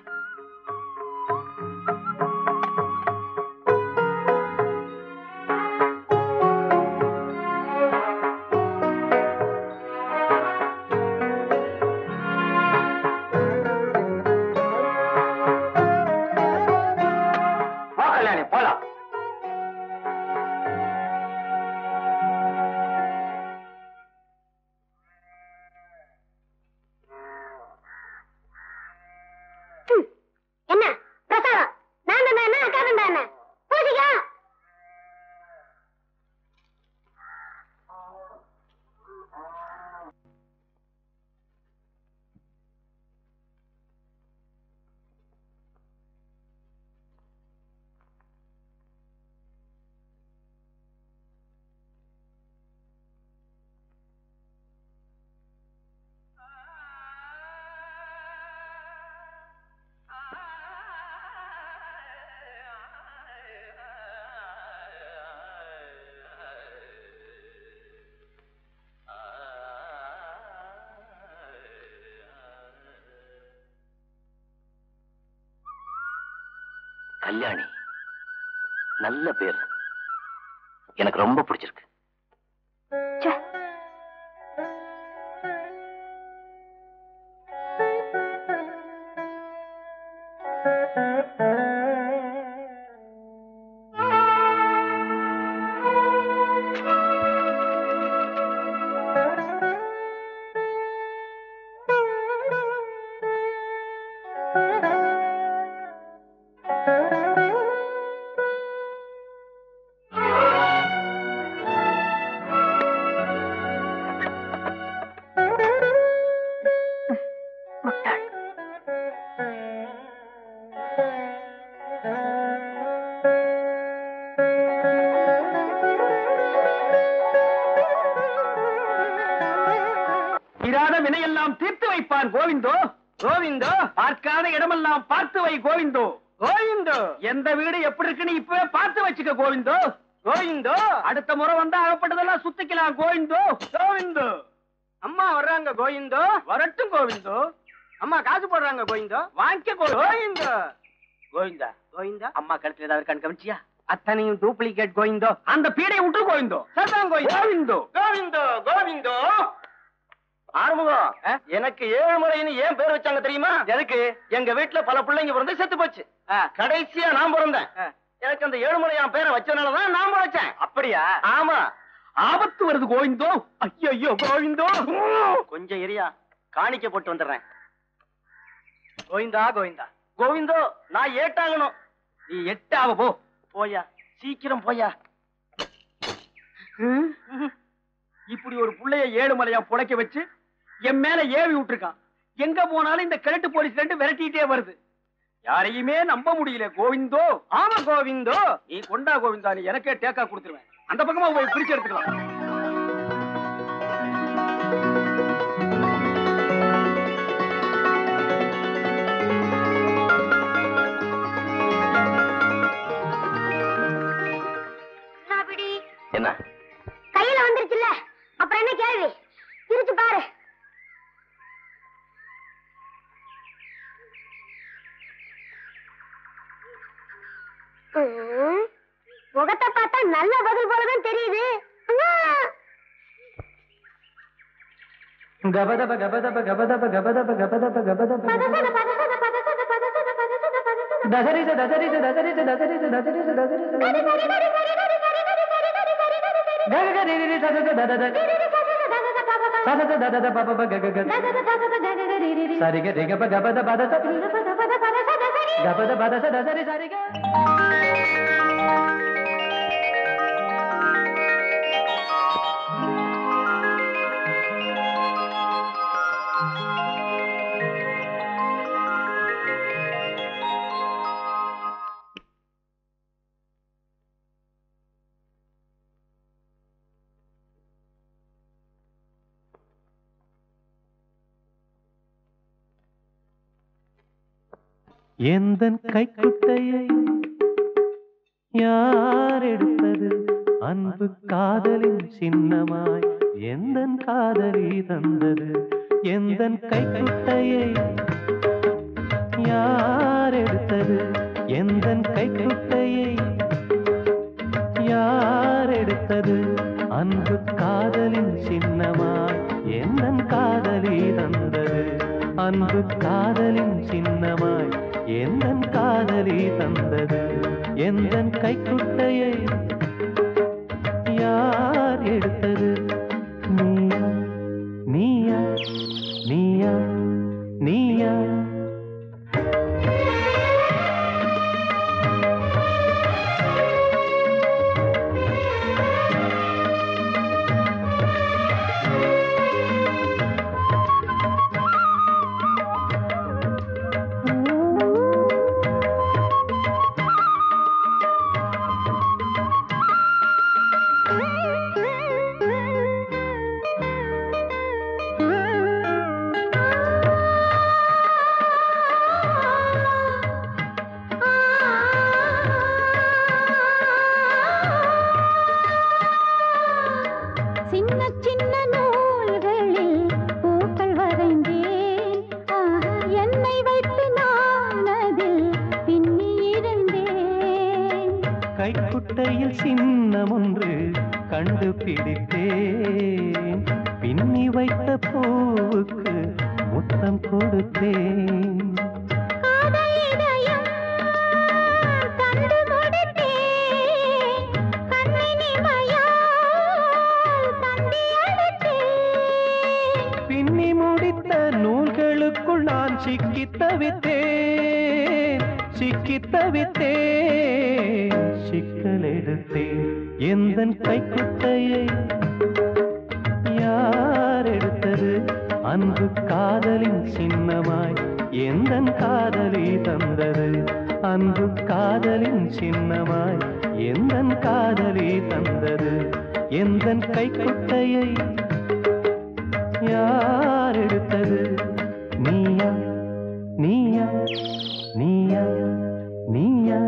வா கல்யாணி போலாம். கல்யாணி. நல்ல பேர், எனக்கு ரொம்ப பிடிச்சிருக்கு. வினையெல்லாம் தீர்த்து வைப்பான் கோவிந்தோ. கோவிந்தோ, பார்க்காத இடமெல்லாம் பார்த்து வை கோவிந்தோ. கோவிந்தோ, எந்த வீடு எப்படி இருக்குன்னு இப்பவே பார்த்து வச்சுக்க கோவிந்தோ. கோவிந்தோ, அடுத்த முறை வந்து அகப்பட்டதெல்லாம் சுத்திக்கலாம் கோவிந்தோ. கோவிந்தோ, அம்மா வர்றாங்க கோவிந்தோ. வரட்டும் கோவிந்தோ. அம்மா காசு போடுறாங்க கோவிந்தோ. வாங்கிக்க கோவிந்தோ. கோவிந்தா, கோவிந்தா, அம்மா கழுத்துல ஏதாவது கண் கவனிச்சியா? அத்தனையும் டூப்ளிகேட் கோவிந்தோ. அந்த பீடையை விட்டு கோவிந்தோ. சரிதான் கோவிந்தோ. கோவிந்தோ, கோவிந்தோ. ஆறுமுகம், எனக்கு ஏழு முறைன்னு ஏன் பேர் வச்சாங்க தெரியுமா? எதுக்கு? எங்க வீட்டுல பல பிள்ளைங்க பிறந்து செத்து போச்சு. கடைசியா நான் பிறந்தேன். எனக்கு அந்த ஏழு முறை என் பேரை வச்சதுனாலதான் நான் வச்சேன். அப்படியா? ஆமா. ஆபத்து வருது கோவிந்தோ. ஐயோ கோவிந்தோ, கொஞ்சம் எரியா, காணிக்க போட்டு வந்துடுறேன். கோவிந்தா, கோவிந்தா, கோவிந்தோ, நான் ஏட்டாகணும். நீ எட்டாவ போ. போயா, சீக்கிரம் போயா. இப்படி ஒரு புள்ளைய ஏழு மலையா புழைக்க வச்சு என் மேல ஏவி விட்டுருக்கான். எங்க போனாலும் இந்த கிழட்டு போலீஸ் ரெண்டு விரட்டிட்டே வருது. யாரையுமே நம்ப முடியல கோவிந்தோ. ஆமா கோவிந்தோ, நீ கொண்டா கோவிந்தா, நீ எனக்கே டேக்கா கொடுத்துருவேன். அந்த பக்கமா போய் பிரிச்சு எடுத்துக்கலாம். என்ன கையில வந்துருச்சுல்ல, அப்புறம் என்ன கேள்வி? பிரிச்சு பாரு. முகத்தை பார்த்தா நல்ல பதில் போலதான் தெரியுது. கபதப கபதப கபதப கபதப கபதப கபதப தசரிச தசரிச தசரிச தசரிச தசரிச தசரிச கககரிரி சசத ததத சசத ததத பபப ககக சரிக ரிகப கபத பதச கபத பதச தசரி சரிக. எந்தன் கைக்குட்டையை யார் எடுத்தது? அன்பு காதலின் சின்னமாய் எந்தன் காதலி தந்தது. எந்தன் கைக்குட்டையை யார் எடுத்தது? எந்தன் கைக்குட்டையை யார் எடுத்தது? அன்பு காதலின் சின்னமாய் எந்தன் காதலி தந்தது. அன்பு காதலின் சின்னமாய் எந்தன் காதலி தந்தது. எந்தன் கைக்குட்டையை யார் எடுத்தது? நீயா நீயா நீயா நீயா? பூவுக்கு முத்தம் கொடுத்தேன். பின்னி முடித்த நூல்களுக்குள் நான் சிக்கி தவித்தேன், சிக்கி தவித்தேன். சிக்கல் எடுத்தேன் எந்தன் கைக்குட்டையை யார் எடுத்தது? அன்பு காதலின் சின்னமாய் எந்தன் காதலி தந்தது. அன்பு காதலின் சின்னமாய் எந்தன் காதலி தந்தது. எந்தன் கைக்குட்டையை யார் எடுத்தது? நீயா நீயா நீயா நீயா?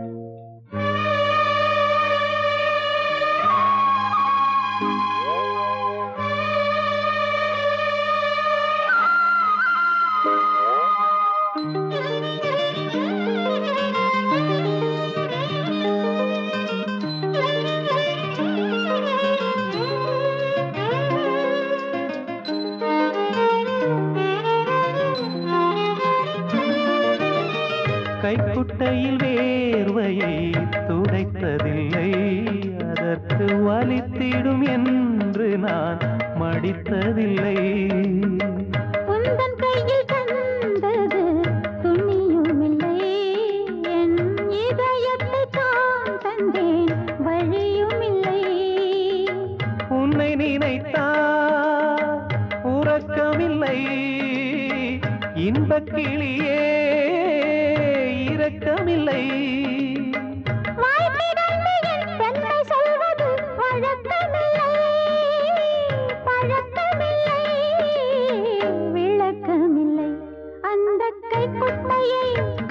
கைக்குட்டையில் வேர்வையை துடைத்ததில்லை, அதற்கு வலித்திடும் என்று நான் மடித்ததில்லை. உந்தன் கையில் தந்தது துணியும் இல்லை, என் இதயத்தை தான் தந்தேன் வழியும் இல்லை. உன்னை நினைத்தால் உறக்கமில்லை, இன்பக் கிளியே இரக்கமில்லை. வாய்ப்பிடந்து என் பெண்ணை சொல்வது வழக்கமில்லை, பழக்கமில்லை, விளக்கமில்லை. அந்த கைக்குட்டையை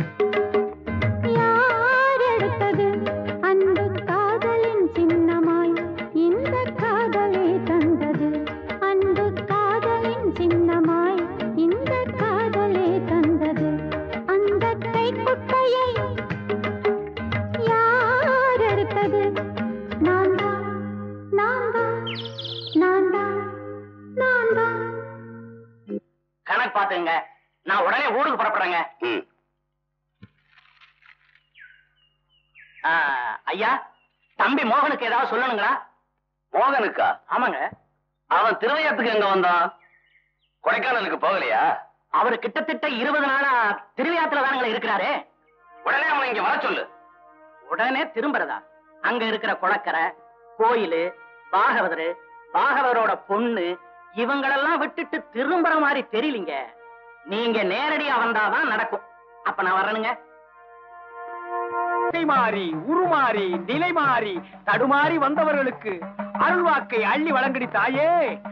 யார் எடுத்தது? அன்பு காதலின் சின்னமாய் இந்த காதலை தந்தது. அன்பு காதலின் சின்னமாய் இந்த காதலை தந்தது. அந்த கைக்குட்டையை யார் எடுத்தது? நான் தான், நான் தான், நான் தான், நான் தான். கணக்கு பாத்துங்க, நான் உடனே ஊருக்கு புறப்படுறேங்க. ம். ஆ, ஐயா, தம்பி மோகனுக்கு ஏதாவது சொல்லணுங்களா? மோகனுக்கா? ஆமாங்க. அவன் திருவையாத்துக்கு எங்க வந்தான்? கொடைக்கானலுக்கு போகலையா? அவரு கிட்டத்தட்ட இருபது நாளா திருவிழாத்துல தானங்களா இருக்கிறாரு. உடனே அவன் இங்க வர சொல்லு. உடனே திரும்புறதா? அங்க இருக்கிற குளக்கரை, கோயிலு, பாகவதரு, பாகவதரோட பொண்ணு இவங்களெல்லாம் விட்டுட்டு திரும்புற மாதிரி தெரியலீங்க. நீங்க நேரடியா வந்தாதான் நடக்கும். அப்ப நான் வரணுங்க. மாறி உருமாறி நிலை மாறி தடுமாறி வந்தவர்களுக்கு அருள்வாக்கை அள்ளி வழங்கடி தாயே.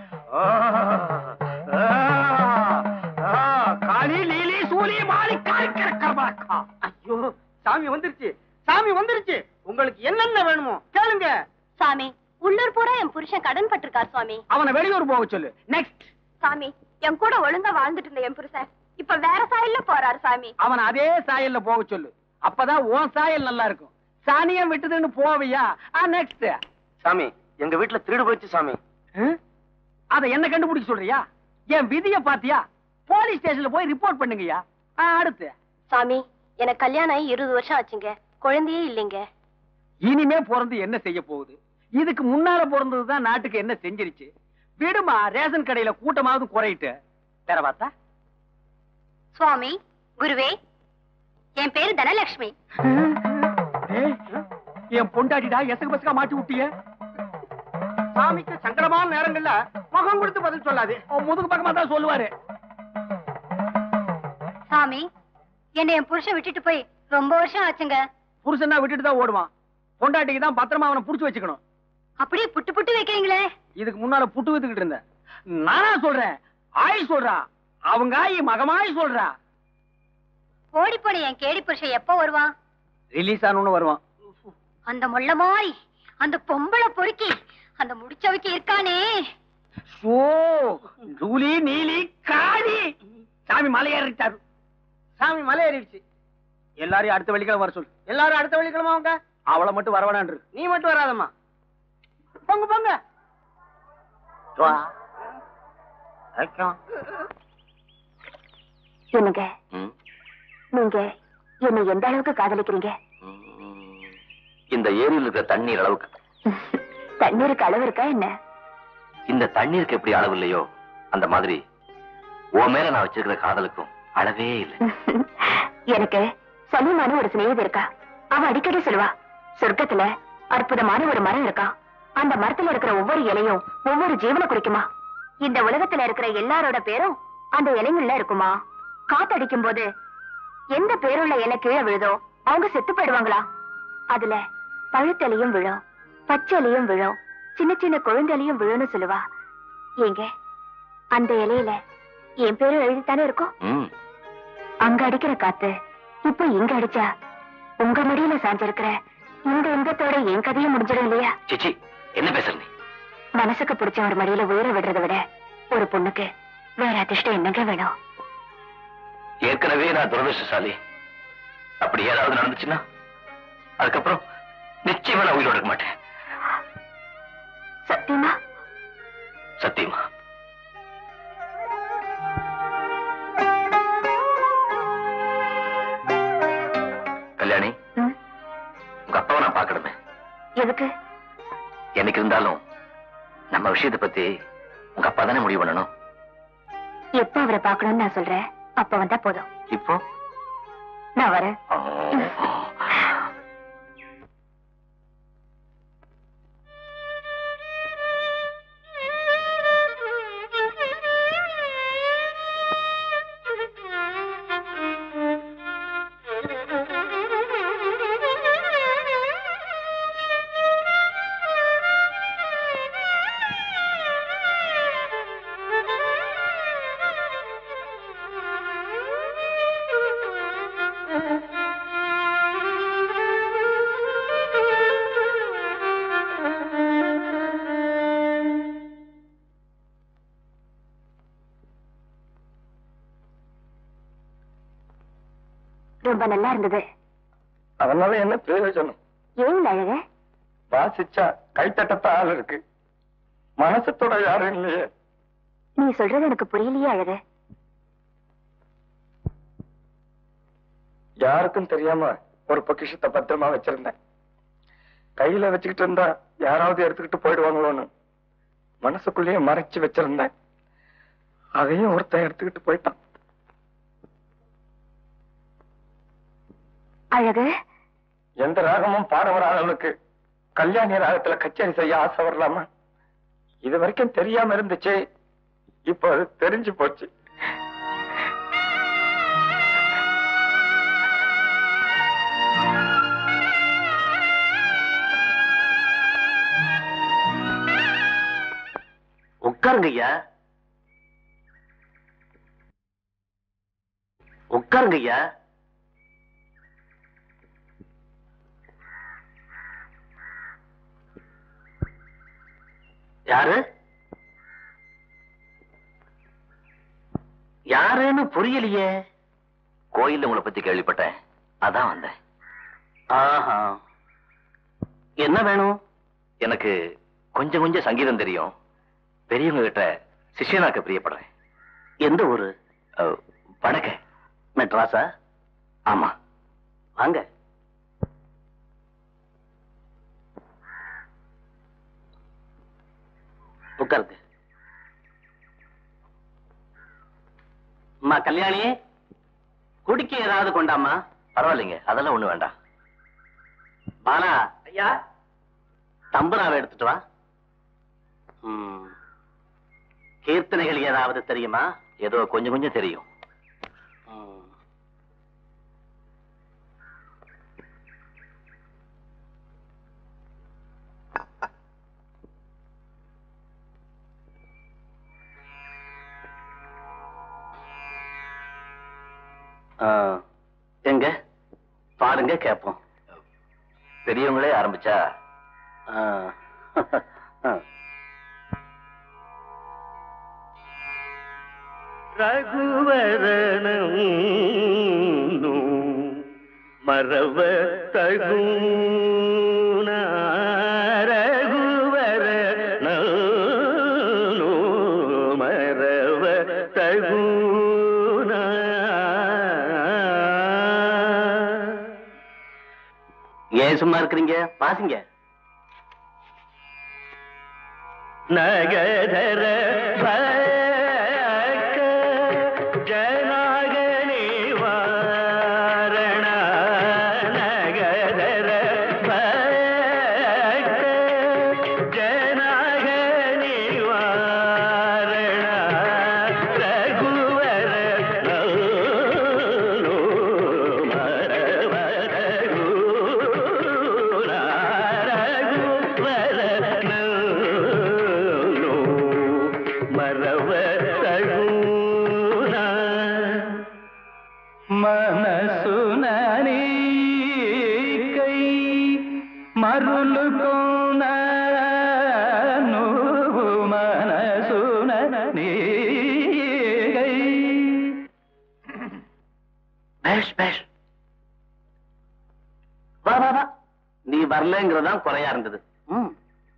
காளி லீலி சூலி மாறி காய்க்கிறக்கா. ஐயோ, சாமி வந்துருச்சு, சாமி வந்துருச்சு. உங்களுக்கு என்னென்ன வேணுமோ கேளுங்க. சாமி, உள்ளூர் பூரா என் புருஷன் கடன் பட்டிருக்கார் சுவாமி. அவனை வெளியூர் போக சொல்லு. நெக்ஸ்ட். சாமி, என் கூட ஒழுங்கா வாழ்ந்துட்டு இருந்த என் புருஷன் இப்ப வேற சாயல்ல போறாரு சாமி. அவன் அதே சாயல்ல போக சொல்லு. அப்பதான் உன் சாயல் நல்லா இருக்கும். சாணியம் விட்டுதுன்னு போவியா? நெக்ஸ்ட். சாமி, எங்க வீட்டுல திருடு போயிடுச்சு சாமி. அத என்ன கண்டுபிடிக்க சொல்றியா? என் விதிய பாத்தியா? போலீஸ் ஸ்டேஷன்ல போய் ரிப்போர்ட் பண்ணுங்கயா. அடுத்து. சாமி, எனக்கு கல்யாணம் ஆகி இருபது வருஷம் ஆச்சுங்க, குழந்தையே இல்லைங்க. இனிமே பிறந்து என்ன செய்ய போகுது? இதுக்கு முன்னால பிறந்ததுதான் நாட்டுக்கு என்ன செஞ்சிருச்சு. விடுமா, ரேஷன் கடையில கூட்டமாவது குறையிட்டு வேற பார்த்தா. சுவாமி, குருவே, என் பேரு தனலட்சுமி. என் பொண்டாட்டிடா எசகு பசகா மாட்டி விட்டிய. சாமிக்கு சங்கடமான நேரங்கள்ல முகம் கொடுத்து பதில் சொல்லாது, முதுகு பக்கமா தான் சொல்லுவாரு. சாமி, என்ன என் புருஷன் விட்டுட்டு போய் ரொம்ப வருஷம் ஆச்சுங்க. புருஷனா விட்டுட்டு தான் ஓடுவான். பொண்டாட்டிக்கு தான் பத்திரமா அவனை புடிச்சு வச்சுக்கணும். அப்படியே புட்டு புட்டு வைக்கிறீங்களே. இதுக்கு முன்னால புட்டு வித்துக்கிட்டு இருந்தேன். நானா சொல்றேன், ஆய் சொல்றா. அவங்க ஆயி மகமாய் சொல்றா. ஓடி போன என் கேடி புருஷன் எப்ப வருவான்? ரிலீஸ் ஆனு வருவான். அந்த முள்ள மாதிரி அந்த பொம்பளை பொறுக்கி அந்த முடிச்சவைக்கு இருக்கானே. ஜூலி நீலி காளி. சாமி மலை ஏறிட்டாரு. சாமி மலை ஏறிடுச்சு. எல்லாரையும் அடுத்த வெள்ளிக்கிழமை வர சொல்லு. எல்லாரும் அடுத்த வெள்ளிக்கிழமை அவங்க. அவளை மட்டும் வரவேணான்று. நீ மட்டும் வராதம்மா. போங்க போங்க. என்னங்க நீங்க என்னை எந்த அளவுக்கு காதலிக்கிறீங்க? இந்த ஏரியில் இருக்கிற தண்ணீர் அளவுக்கு. தண்ணீருக்கு அளவு இருக்கா என்ன? இந்த தண்ணீருக்கு எப்படி அளவு இல்லையோ அந்த மாதிரி உன் மேல நான் வச்சிருக்கிற காதலுக்கும் அளவே இல்லை. எனக்கு சலீமான ஒரு சிநேகிதி இருக்கா. அவ அடிக்கடி சொல்லுவா, சொர்க்கத்துல அற்புதமான ஒரு மரம் இருக்கா. அந்த மரத்துல இருக்கிற ஒவ்வொரு இலையும் ஒவ்வொரு ஜீவனை குறிக்குமா. இந்த உலகத்துல இருக்கிற எல்லாரோட பேரும் அந்த இலைங்கள்ல இருக்குமா. காத்தடிக்கும் போது எந்த பேருள்ள இலை கீழே விழுதோ அவங்க செத்து போயிடுவாங்களா. அதுல பழுத்தலையும் விழும், பச்சலையும் விழும், சின்ன சின்ன குழந்தைலையும் விழும்னு சொல்லுவா. ஏங்க அந்த இலையில என் பேரும் எழுதித்தானே இருக்கும். அங்க அடிக்கிற காத்து இப்ப இங்க அடிச்சா உங்க மடியில சாஞ்சிருக்கிற இந்த இன்பத்தோட என் கதையும் முடிஞ்சிடும் இல்லையா? சிச்சி என்ன பேசுற நீ? மனசுக்கு பிடிச்ச ஒரு மடியில உயிரை விடுறதை விட ஒரு பொண்ணுக்கு வேற அதிர்ஷ்டம் என்னங்க வேணும்? ஏற்கனவே நான் துரதிருஷ்டசாலி. அப்படி ஏதாவது நடந்துச்சுன்னா அதுக்கப்புறம் நிச்சயமா நான் உயிரோட இருக்க மாட்டேன். சத்தியமா? சத்தியமா. கல்யாணி, உங்க அப்பாவை நான் பார்க்கணுமே. எதுக்கு? எனக்கு இருந்தாலும் நம்ம விஷயத்தை பத்தி உங்க அப்பா தானே முடிவு பண்ணணும். எப்ப அவரை பார்க்கணும்னு நான் சொல்றேன், அப்ப வந்தா போதும். இப்போ நான் வரேன். ரொம்ப நல்லா இருந்தது. அதனால என்ன பிரயோஜனம்? ஏன் அழக? வாசிச்சா கைத்தட்டத்த ஆள் இருக்கு, மனசத்தோட யாரும் இல்லையே. நீ சொல்றது எனக்கு புரியலையே அழக. யாருக்கும் தெரியாம ஒரு பொக்கிஷத்தை பத்திரமா வச்சிருந்தேன். கையில வச்சுக்கிட்டு இருந்தா யாராவது எடுத்துக்கிட்டு போயிடுவாங்களோன்னு மனசுக்குள்ளேயே மறைச்சு வச்சிருந்தேன். அதையும் ஒருத்தன் எடுத்துக்கிட்டு போயிட்டான். அழகு, எந்த ராகமும் பாட வராதவனுக்கு கல்யாணி ராகத்துல கச்சேரி செய்ய ஆசை வரலாமா? இது வரைக்கும் தெரியாம இருந்துச்சு, இப்ப அது தெரிஞ்சு போச்சு. உட்காருங்க ஐயா, உட்காருங்க ஐயா. யாரு யாருன்னு புரியலையே. கோயில்ல உங்களை பத்தி கேள்விப்பட்டேன், அதான் வந்தேன். ஆஹா, என்ன வேணும்? எனக்கு கொஞ்சம் கொஞ்சம் சங்கீதம் தெரியும். பெரியவங்க கிட்ட சிஷ்யனாக்க பிரியப்படுறேன். எந்த ஊரு? வடக்க. மெட்ராஸா? ஆமா. வாங்க. உட்காருங்க. அம்மா கல்யாணி, குடிக்க ஏதாவது கொண்டாமா? பரவாயில்லைங்க, அதெல்லாம் ஒண்ணு வேண்டாம். பாலா ஐயா, தம்புராவை எடுத்துட்டு வா. கீர்த்தனைகள் ஏதாவது தெரியுமா? ஏதோ கொஞ்சம் கொஞ்சம் தெரியும். எங்க பாருங்க, கேட்போம். பெரியவங்களே ஆரம்பிச்சா ரகுவரனும் மரவ தகுன ரகுவரனும் மரவ ஏன் சும்மா இருக்கிறீங்க? வாசிங்க. நகதர ஜனாக நிவாரண நகதர ஜனாக நிவாரண ரகுவர మనసునని కై మరులు కోనను మనసునని కై பேஷ் பேஷ். வா வா வா. நீ வரலங்கிறதான் குறையா இருந்தது. ம்.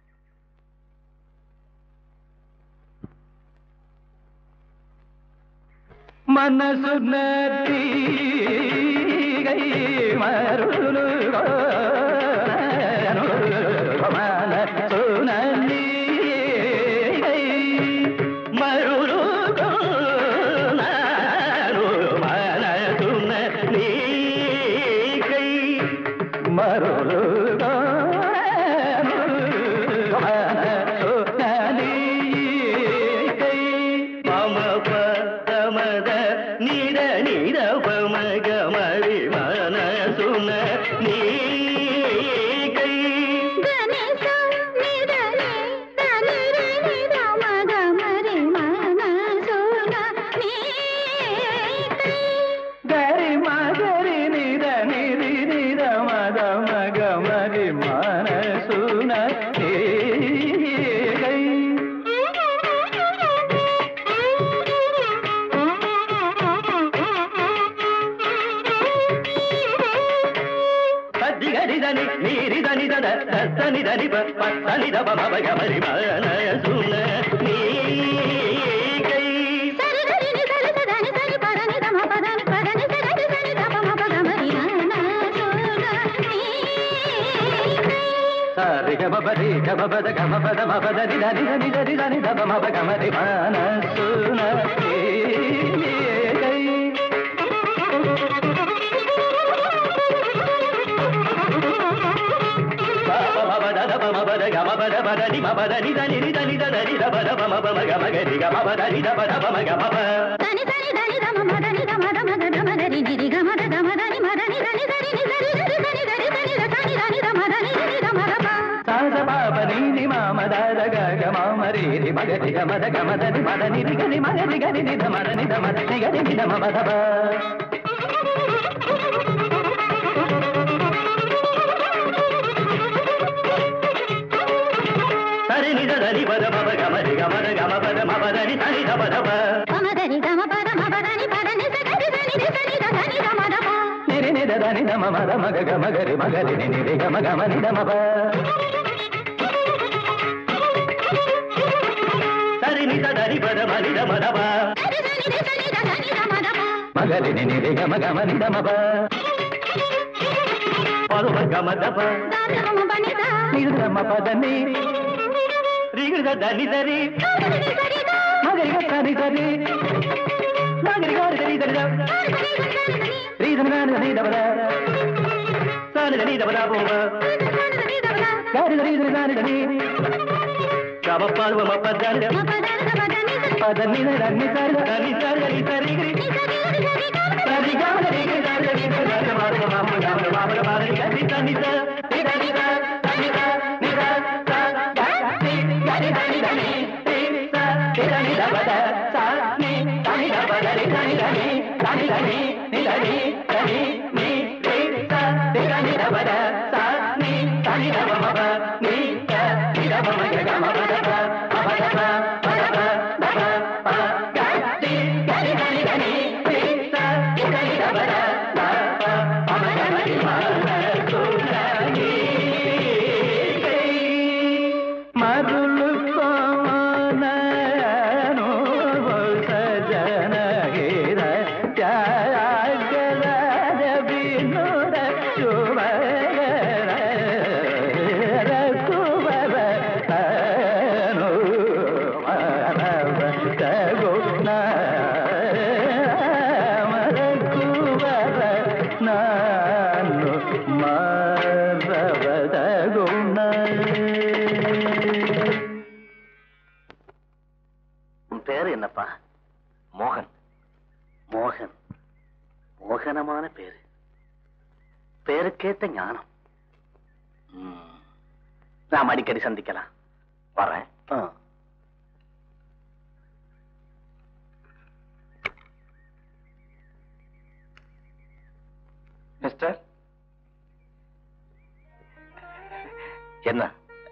మనసు నది గై మరులు మనసు నది గై మరులు మనసు నది గై మరులు శుభ ಮರಗುವರ ನಾನು ಮರವದ ಗುಣ. உன் பேரு என்னப்பா? மோகன். மோகன், மோகனமான பேரு, பேருக்கேத்த ஞானம். நாம் அடிக்கடி சந்திக்கலாம். வரேன். மிஸ்டர், என்ன?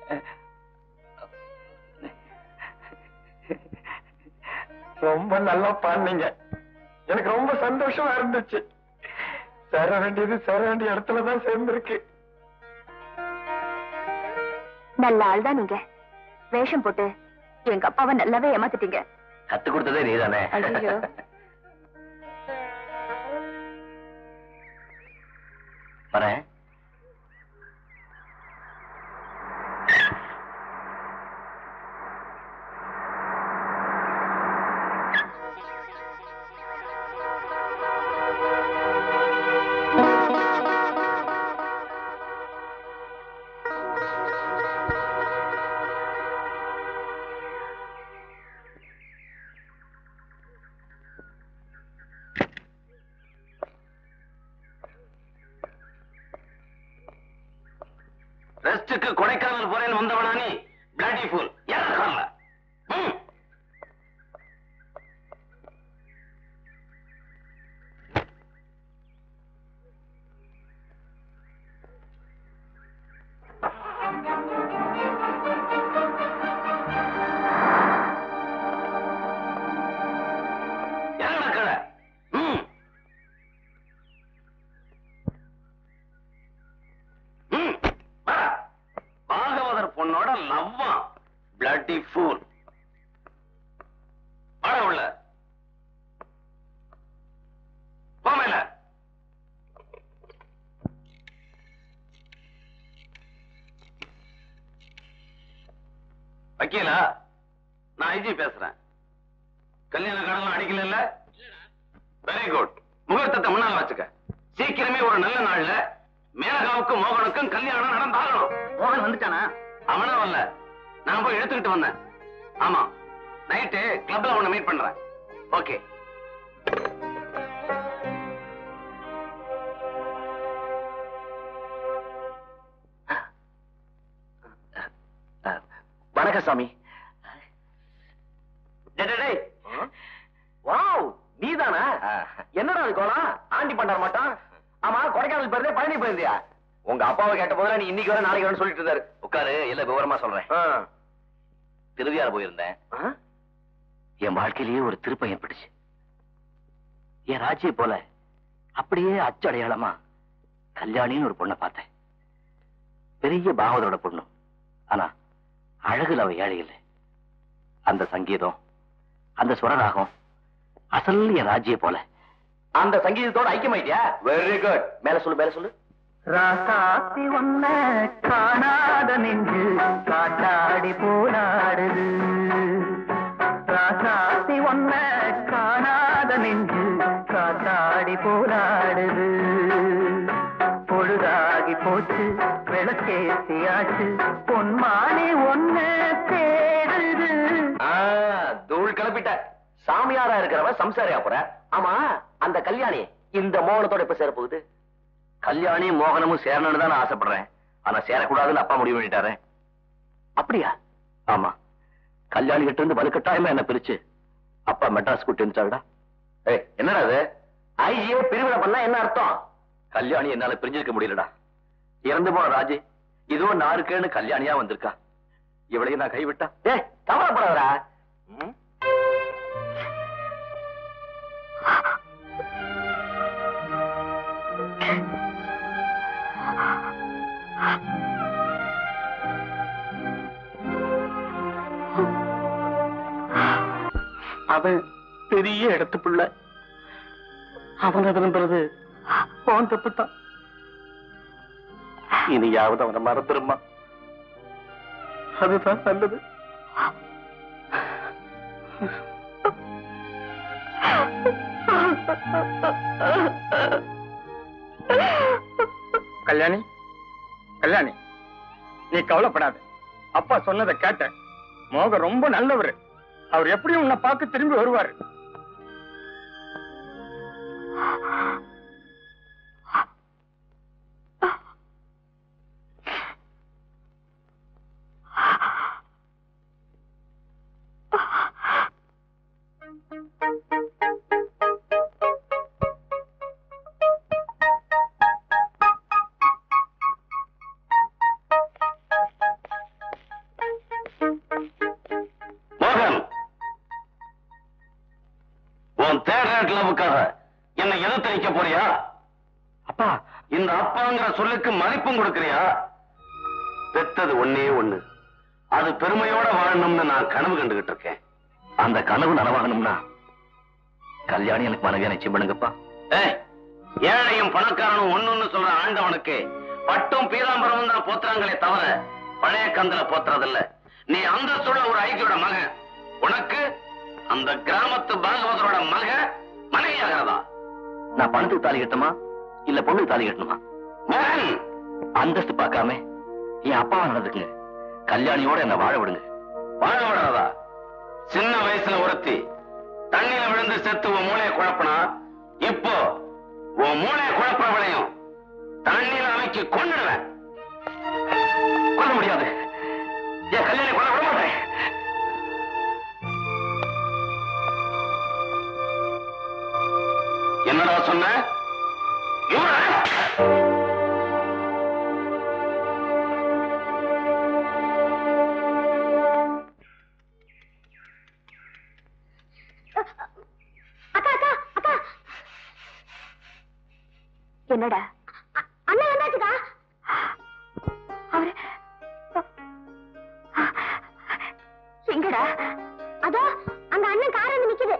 ரொம்ப நல்லா பாடுனீங்க. எனக்கு ரொம்ப சந்தோஷமா இருந்துச்சு. சேர வேண்டியது சேர வேண்டிய இடத்துலதான் சேர்ந்திருக்கு. நல்ல ஆள் தான் நீங்க. வேஷம் போட்டு எங்க அப்பாவை நல்லாவே ஏமாத்திட்டீங்க. கத்து கொடுத்ததே நீதானே. ஐயோ, வரேன். ரெஸ்டுக்கு கொடைக்கானல் போறேன்னு வந்தவனா நீ? Bloody fool. யாரல? பொண்ணோட லவ்வா பிளட்டி ஃபூல். ஆட உள்ள போமேல. வக்கீலா, நான் ஐஜி பேசுறேன். கல்யாண கடலாம் அடிக்கல? Very good. முகூர்த்தத்தை முன்னால வச்சுக்க. சீக்கிரமே ஒரு நல்ல நாள்ல மேனகாவுக்கும் மோகனுக்கும் கல்யாணம் நடந்தாகணும். மோகன் வந்துட்டானா? அவனா வரல, நான் போய் எடுத்துக்கிட்டு வந்தேன். ஆமா, நைட்டு கிளப்ல உன்னை மீட் பண்றேன். ஓகே. வணக்கம் சாமி. வாவ், நீதானா? என்னடா அது கோலம்? ஆண்டி பண்டார மாட்டான். ஆமா, கொடைக்கானல் போயிருந்தே பழனி போயிருந்தியா? உங்க அப்பாவை கேட்ட போதுல நீ இன்னைக்கு வர நாளைக்கு வரன்னு சொல்லிட்டு இருந்தாரு. உட்காரு, எல்லாம் விவரமா சொல்றேன். திருவிழா போயிருந்தேன். என் வாழ்க்கையிலேயே ஒரு திருப்பம் ஏற்பட்டுச்சு. என் ராஜியை போல அப்படியே அச்சடையாளமா கல்யாணின்னு ஒரு பொண்ணை பார்த்தேன். பெரிய பாகவதரோட பொண்ணு. ஆனா அழகுல அவ ஏழை இல்லை. அந்த சங்கீதம், அந்த சுரராகம் அசல் என் ராஜியை போல. அந்த சங்கீதத்தோட ஐக்கியமாயிட்டியா? Very good. மேல சொல்லு, மேல சொல்லு. ராசாத்தி ஒன்ன காணாத நெஞ்சு காட்டாடி போராடுது. ராசாத்தி ஒன்ன காணாத நெஞ்சு காட்டாடி போராடுது. பொழுதாகி போச்சு, விளக்கேத்தியாச்சு, பொன்மானே ஒன்ன தேடுது. தூள் கிளப்பிட்ட. சாமியாரா இருக்கிறவன் சம்சாரியா போற. ஆமா, அந்த கல்யாணி இந்த மோகனத்தோட எப்ப சேர போகுது? கல்யாணி மோகனமும் சேரணும்னு தான் நான் ஆசைப்படுறேன். ஆனா சேரக்கூடாதுன்னு அப்பா முடிவு பண்ணிட்டாரு. அப்படியா? ஆமா, கல்யாணி கிட்ட இருந்து வலுக்கட்டாயமா என்ன பிரிச்சு அப்பா மெட்ராஸ் கூட்டி இருந்துச்சாடா. ஏய், என்னடா அது? ஐஜியோ பிரிவினை பண்ணா என்ன அர்த்தம்? கல்யாணி என்னால பிரிஞ்சிருக்க முடியலடா. இறந்து போன ராஜி இதோ நாருக்கேன்னு கல்யாணியா வந்திருக்கா. இவளையும் நான் கைவிட்டா? ஏ, கவலைப்படாதடா. அவன் பெரிய இடத்து பிள்ளை. அவனை விரும்புறது அவன் தப்புத்தான். இனியாவது அவனை மறந்துருமா? அதுதான் நல்லது. கல்யாணி, கல்யாணி, நீ கவலைப்படாத. அப்பா சொன்னதை கேட்ட. மோக ரொம்ப நல்லவர். அவர் எப்படியும் உன்னை பார்க்க திரும்பி வருவாரு. என்னை எதிர்த்து நிக்க போறியா? அப்பா, இந்த அப்பாங்கிற சொல்லுக்கு மதிப்பும் கொடுக்கறியா? பெத்தது ஒன்னே ஒண்ணு, அது பெருமையோட வாழணும்னு நான் கனவு கண்டுகிட்டு இருக்கேன். அந்த கனவு நனவாகணும்னா கல்யாணி எனக்கு மனைவியா நிச்சயம் பண்ணுங்கப்பா. ஏழையும் பணக்காரனும் ஒண்ணுன்னு சொல்ற ஆண்டவனுக்கு பட்டும் பீதாம்பரமும் தான் போத்துறாங்களே தவிர பழைய கந்தல போத்துறதில்ல. நீ அந்த சொல்ல ஒரு ஐக்கியோட மகன், உனக்கு அந்த கிராமத்து பாகவதரோட மக மனைவியாகிறதா? நான் பணத்துக்கு தாலி கட்டணுமா இல்ல பொண்ணுக்கு தாலி கட்டணுமா? அந்தஸ்து பார்க்காம என் அப்பாவா நடந்துக்குங்க. கல்யாணியோட என்ன வாழ விடுங்க. வாழ விடாதா? சின்ன வயசுல ஒருத்தி தண்ணியில விழுந்து செத்து உன் மூளையை குழப்பினா, இப்போ உன் மூளையை குழப்பவளையும் தண்ணியில அமைக்க கொண்டுடுவேன். கொல்ல முடியாது. என் கல்யாணி கொல்ல விட மாட்டேன். என்னடா சொன்ன? என்னடா அண்ணா என்னாச்சுக்கா? அவரு எங்கடா? அதோ அங்க அண்ணன் கார் வந்து நிக்குது.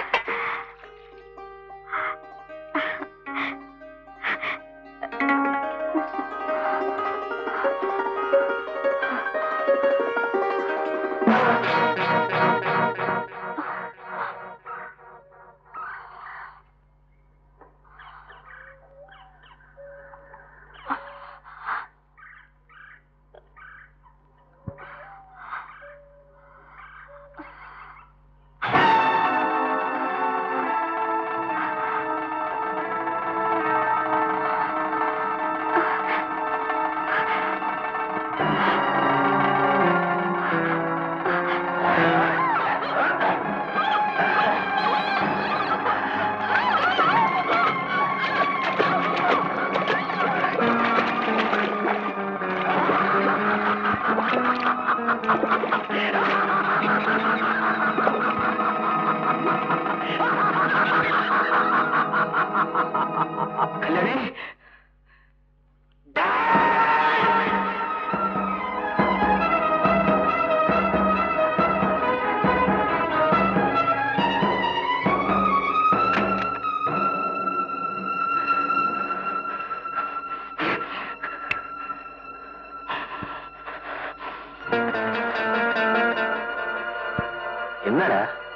என்னடா?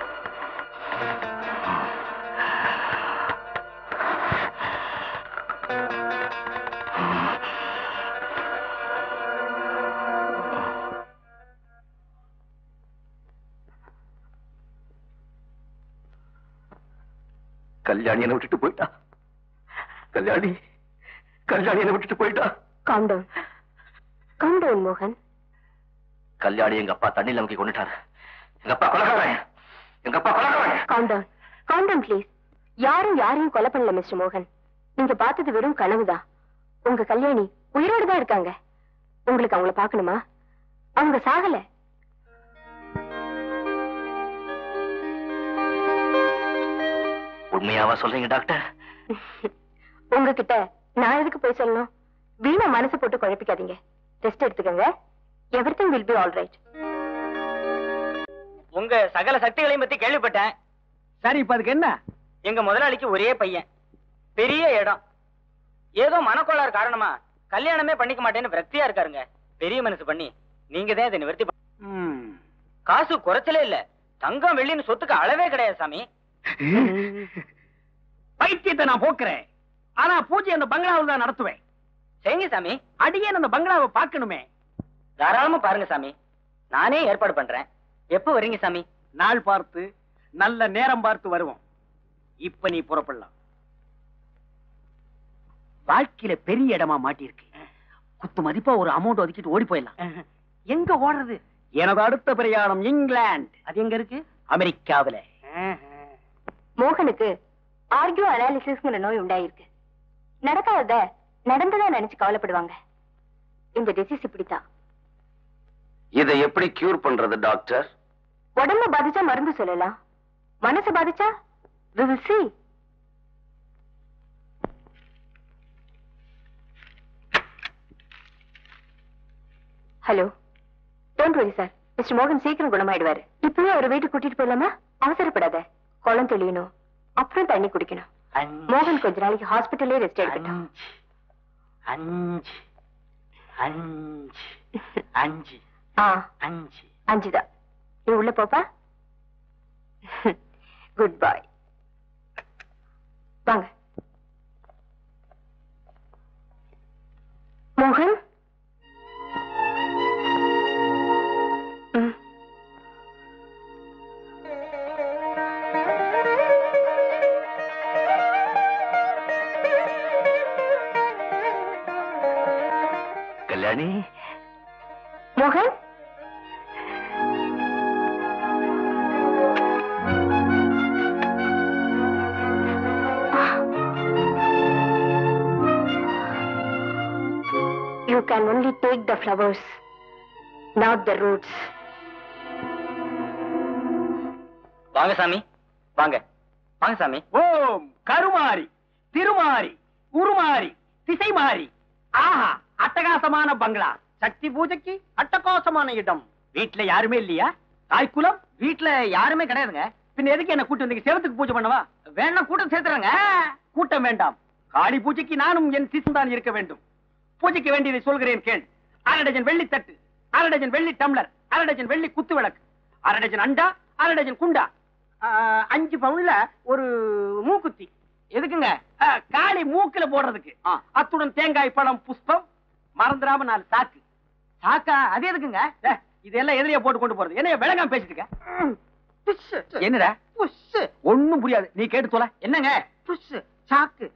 கல்யாணி என்ன விட்டுட்டு போயிட்டா. கல்யாணி கல்யாணி என்ன விட்டுட்டு போயிட்டா. காம் டவுன், காம் டவுன் மோகன். கல்யாணி எங்க அப்பா தண்ணியில் நமக்கு கொண்டுட்டாரு. எங்க அப்பா கொலைகாரன். எங்க அப்பா கொலைகாரன். Calm down, calm down please. யாரும் யாரையும் கொலை பண்ணல மிஸ்டர் மோகன். நீங்க பார்த்தது வெறும் கனவுதான். உங்க கல்யாணி உயிரோடு தான் இருக்காங்க. உங்களுக்கு அவங்கள பார்க்கணுமா? அவங்க சாகல. உண்மையாவா சொல்றீங்க டாக்டர்? உங்ககிட்ட நான் எதுக்கு போய் சொல்லணும்? வீணா மனசு போட்டு குழப்பிக்காதீங்க. ரெஸ்ட் எடுத்துக்கங்க. Everything will be all right. உங்க சகல சக்திகளையும் பத்தி கேள்விப்பட்டேன். சரி, இப்ப அதுக்கு என்ன? எங்க முதலாளிக்கு ஒரே பையன், பெரிய இடம். ஏதோ மனக்கோளாறு காரணமா கல்யாணமே பண்ணிக்க மாட்டேன்னு விரக்தியா இருக்காருங்க. பெரிய மனசு பண்ணி நீங்க தான் இதை நிவர்த்தி. காசு குறைச்சலே இல்ல. தங்கம் வெள்ளின்னு சொத்துக்கு அளவே கிடையாது சாமி. பைத்தியத்தை நான் போக்குறேன். ஆனா பூஜை அந்த பங்களாவில் தான் நடத்துவேன். சரிங்க சாமி. அடியேன் அந்த பங்களாவை பார்க்கணுமே. தாராளமா பாருங்க சாமி, நானே ஏற்பாடு பண்றேன். எப்ப வரீங்க சாமி? நாள் பார்த்து நல்ல நேரம் பார்த்து வருவோம். இப்ப நீ புறப்படலாம். வாழ்க்கையில பெரிய இடமா மாட்டிருக்கு. குத்து மதிப்பா ஒரு அமௌண்ட் ஒதுக்கிட்டு ஓடி போயிடலாம். எங்க ஓடுறது? எனது அடுத்த பிரயாணம் இங்கிலாந்து. அது எங்க இருக்கு? அமெரிக்காவில. மோகனுக்கு ஆர்கியூ அனாலிசிஸ்ங்கிற நோய் உண்டாயிருக்கு. நடக்காதத நடந்ததா நினைச்சு கவலைப்படுவாங்க. இந்த டிசீஸ் இப்படித்தான். இதை எப்படி கியூர் பண்றது டாக்டர்? உடம்ப பாதிச்சா மருந்து சொல்லலாம், மனசு பாதிச்சா we will see. ஹலோ, டோன்ட் வரி சார். மிஸ்டர் மோகன் சீக்கிரம் குணமாயிடுவாரு. இப்பவே அவரை வீட்டுக்கு கூட்டிட்டு போயிடலாமா? அவசரப்படாத. குளம் தெளியணும், அப்புறம் தண்ணி குடிக்கணும். மோகன் கொஞ்ச நாளைக்கு ஹாஸ்பிட்டல்லே ரெஸ்ட் எடுக்கட்டும். அஞ்சு அஞ்சு அஞ்சு ஆ, அஞ்சு அஞ்சுதான். நீ உள்ள போப்பா. குட் பாய். வாங்க மோகன். ம். கல்யாணி, மோகன், you can only take the flowers, not the roots. வாங்க சாமி, வாங்க வாங்க சாமி. ஓம் கருமாரி, திருமாரி, உருமாரி, திசை மாறி. ஆஹா, அட்டகாசமான பங்களா. சக்தி பூஜைக்கு அட்டகாசமான இடம். வீட்டுல யாருமே இல்லையா? தாய்க்குலம் வீட்டுல யாருமே கிடையாதுங்க. பின்ன எதுக்கு என்ன கூட்டம் வந்தீங்க? செவத்துக்கு பூஜை பண்ணவா? வேணா கூட்டம் சேர்த்துறாங்க. கூட்டம் வேண்டாம். காளி பூஜைக்கு நானும் என் சிசுதான் இருக்க வேண்டும். பூஜைக்கு வேண்டியதை சொல்கிறேன் கேள். அரை டஜன் வெள்ளி தட்டு, அரை டஜன் வெள்ளி டம்ளர், அரை டஜன் வெள்ளி குத்து விளக்கு, அரை டஜன் அண்டா, அரை டஜன் குண்டா, ஆ, அஞ்சு பவுன்ல ஒரு மூக்குத்தி. எதுக்குங்க? ஆ, காளி மூக்குல போடுறதுக்கு. ஆ. அத்துடன் தேங்காய் பழம் புஷ்பம், மறந்துடாம நாலு சாக்கு. சாக்கா? அது எதுக்குங்க? ஏ, இதெல்லாம் எதிரியா போட்டு கொண்டு போறது. என்ன விளங்காம பேசிட்டு இருக்க? என்னடா? ஒண்ணும் புரியாது. நீ கேட்டு சொல்ல. என்னங்க? சாக்கு.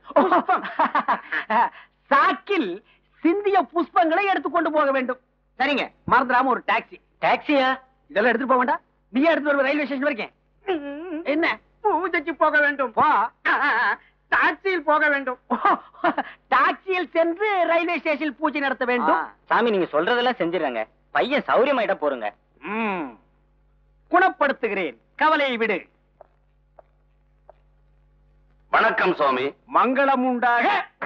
சாக்கில் சிந்திய புஷ்பங்களை எடுத்துக்கொண்டு போக வேண்டும். சரிங்க. மறந்துடாம ஒரு டாக்ஸி. டாக்ஸியா? இதெல்லாம் எடுத்துட்டு போக வேண்டாம். நீயே எடுத்து வருவ ரயில்வே ஸ்டேஷன் வரைக்கும். என்ன? பூஜைக்கு போக வேண்டும். போ. டாக்ஸியில் போக வேண்டும். டாக்ஸியில் சென்று ரயில்வே ஸ்டேஷனில் பூஜை நடத்த வேண்டும். சாமி, நீங்க சொல்றதெல்லாம் செஞ்சிடறாங்க. பையன் சௌரியமாயிட போறங்க. ம். குணப்படுத்துகிறேன், கவலையை விடு. வணக்கம் சுவாமி. மங்களம் உண்டாக.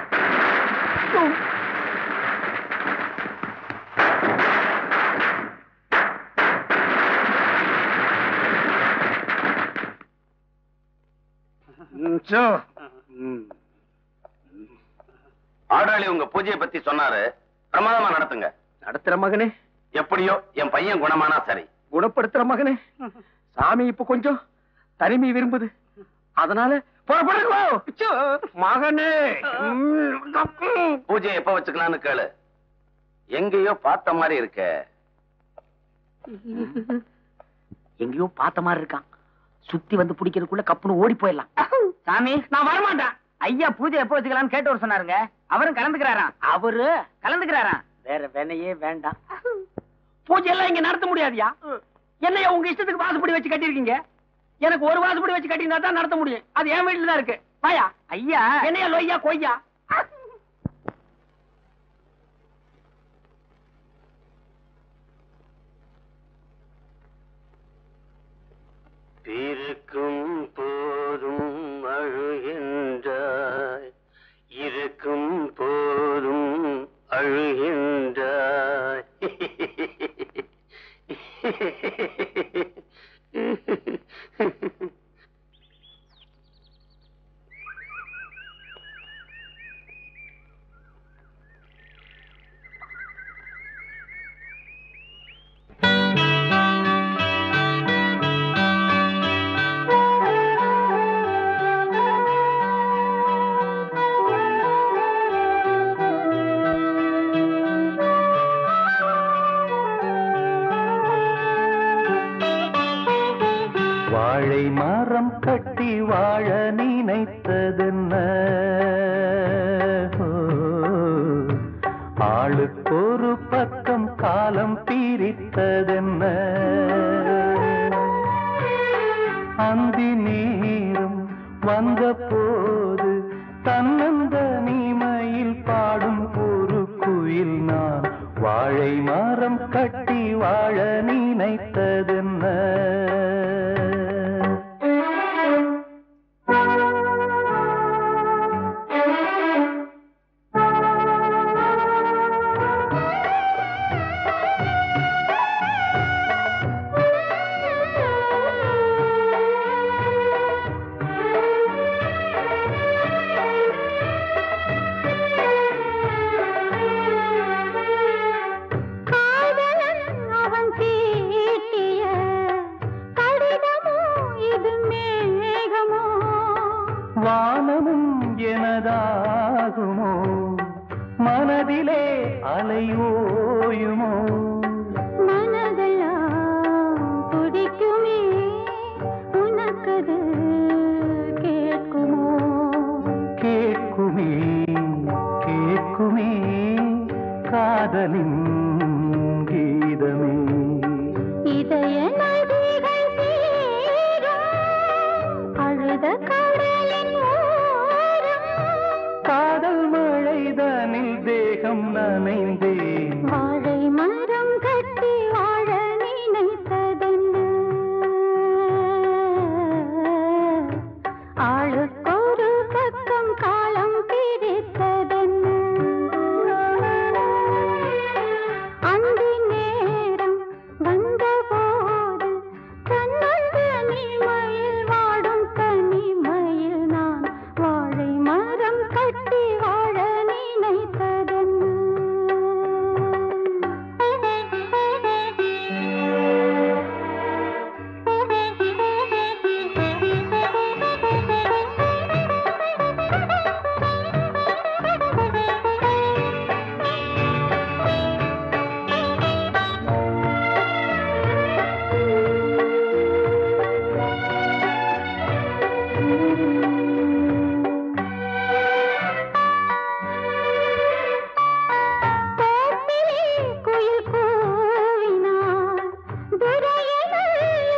ஆடாளி உங்க பூஜையை பத்தி சொன்னாரு. பிரமாதமா நடத்துங்க. நடத்துற மகனே. எப்படியோ என் பையன் குணமானா சரி. குணப்படுத்துற மகனே. சாமி இப்ப கொஞ்சம் தனிமை விரும்புது. அதனால புறப்படுங்க மகனே. பூஜை எப்ப வச்சுக்கலாம்னு கேளு. எங்கேயோ பார்த்த மாதிரி இருக்க. எங்கேயோ பார்த்த மாதிரி இருக்கான். சுத்தி வந்து பிடிக்கிறதுக்குள்ள கப்புன்னு ஓடி போயிடலாம். சாமி, நான் வரமாட்டேன். ஐயா பூஜை எப்ப வச்சுக்கலாம்னு கேட்டு வர சொன்னாருங்க. அவரும் கலந்துக்கிறாராம். அவரு கலந்துக்கிறாராம். வேற வேலையே வேண்டாம். பூஜை எல்லாம் இங்க நடத்த முடியாதியா? என்னைய உங்க இஷ்டத்துக்கு வாசப்படி வச்சு கட்டிருக்கீங்க. எனக்கு ஒரு வாசப்படி வச்சு கட்டினா தான் நடத்த முடியும். அது என் வீட்டுல தான் இருக்கு. பாயா ஐயா, என்னையா லொய்யா கொய்யா. இருக்கும் போதும் அழுகின்றாய், இருக்கும் போதும் அழுகின்றாய். மாறம் கட்டி வாழ நினைத்ததென்ன ஆளுக்கொரு பக்கம் காலம் பிரித்ததென்ன அந்தி நேரம் வந்த போது தன்னந்த நீமையில் பாடும் ஒரு குயில் நான் வாழை மரம் கட்டி வாழ நினைத்ததென்ன வானமும் எனதாகுமோ மனதிலே அலையோயுமோ மனதெல்லாம் துடிக்குமே உனக்கது கேட்குமோ கேட்குமே கேட்குமே காதலின் கீதமே இதய நதிகள் சேரும் அழுத கடலின் ஓரம் காதல் மழைதனில் தேகம் நனைந்தேன் வாழை மரம் கட்டி வாழ நினைத்ததென்ன ஆளுக்கொரு பக்கம் காலம் பிரித்ததென்ன அந்தி நேரம் வந்தபோது தன்னந்த நீமையில் வாடும் தனிமையில் நான் வாழை மரம் கட்டி வாழ குயில் கூவினான் துரையனல்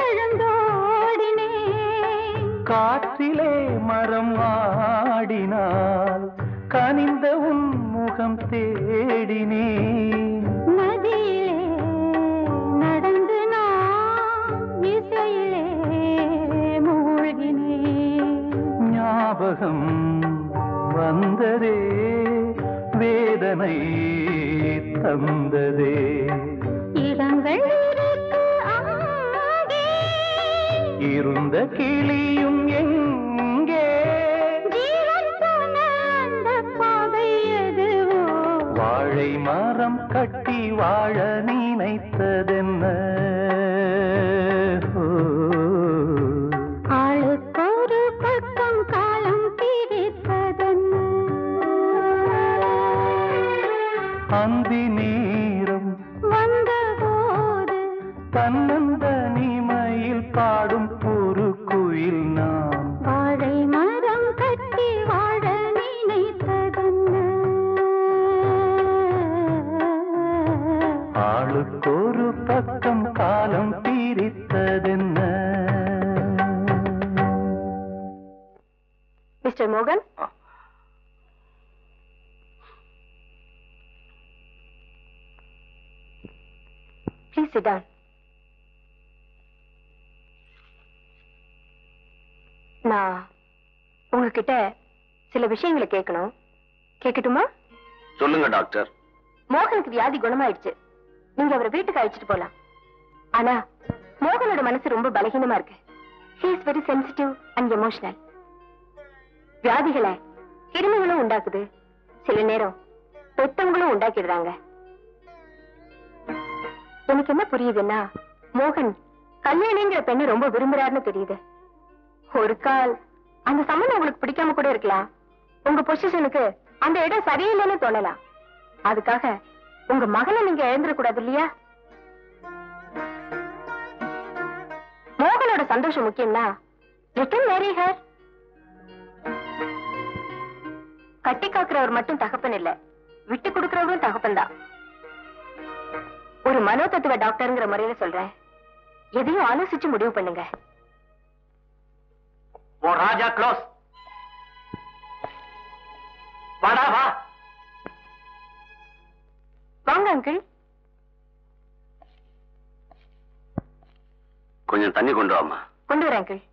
எழுந்தோடினேன் காற்றிலே மரம் ஆடினால் கனிந்த உன் முகம் தேடினேன் நதியிலே நடந்து நான் இசையிலே மூழ்கினேன் ஞாபகம் வந்ததே வேதனை தந்ததே இடங்கள் இருக்கு அங்கே இருந்த கிளியும் எங்கே ஜீவன் போன அந்த பாதை எதுவோ வாழை மரம் கட்டி வாழ நினைத்ததென்ன ஆளுக்கொரு பக்கம் காலம் பிரித்ததென்ன அந்தி நேரம் வந்தபோது தன்னந்த நீமையில் பாடும் ஒரு குயில் நான் வாழை மரம் கட்டி வாழ நினைத்ததென்ன ஆளுக்கொரு பக்கம் காலம் பிரித்ததென்ன மிஸ்டர் மோகன் ப்ளீஸ் சிட் டவுன் நான் உங்ககிட்ட சில விஷயங்களை கேட்கணும் கேட்கட்டுமா சொல்லுங்க டாக்டர். மோகனுக்கு வியாதி குணமாயிடுச்சு நீங்க அவரை வீட்டுக்கு அழைச்சிட்டு போலாம் ஆனா மோகனோட மனசு ரொம்ப பலகீனமா இருக்கு he is very sensitive and emotional வியாதிகளை கிருமிகளும் உண்டாக்குது சில நேரம் பெத்தவங்களும் உண்டாக்கிடுறாங்க எனக்கு என்ன புரியுதுன்னா மோகன் கல்யாணிங்கிற பெண்ணை ரொம்ப விரும்புறாருன்னு தெரியுது ஒரு கால் அந்த சம்பந்தம் உங்களுக்கு பிடிக்காம கூட இருக்கலாம் உங்க பொசிஷனுக்கு அந்த இடம் சரியில்லைன்னு தோணலாம் அதுக்காக உங்க மகனை நீங்க இழந்துடக்கூடாது இல்லையா மோகனோட சந்தோஷம் முக்கியம்னா You can marry her. கட்டி காக்குறவர் மட்டும் தகப்பன் இல்ல, விட்டு கொடுக்கிறவரும் தகப்பன் தான். ஒரு மனோதத்துவ டாக்டர்ங்கிற முறையில சொல்றேன், எதையும் ஆலோசிச்சு முடிவு பண்ணுங்க. Oh Raja close. வாடா வா. வாங்க அங்கிள். கொஞ்சம் தண்ணி கொண்டு வாமா. கொண்டு வரேன் அங்கிள்.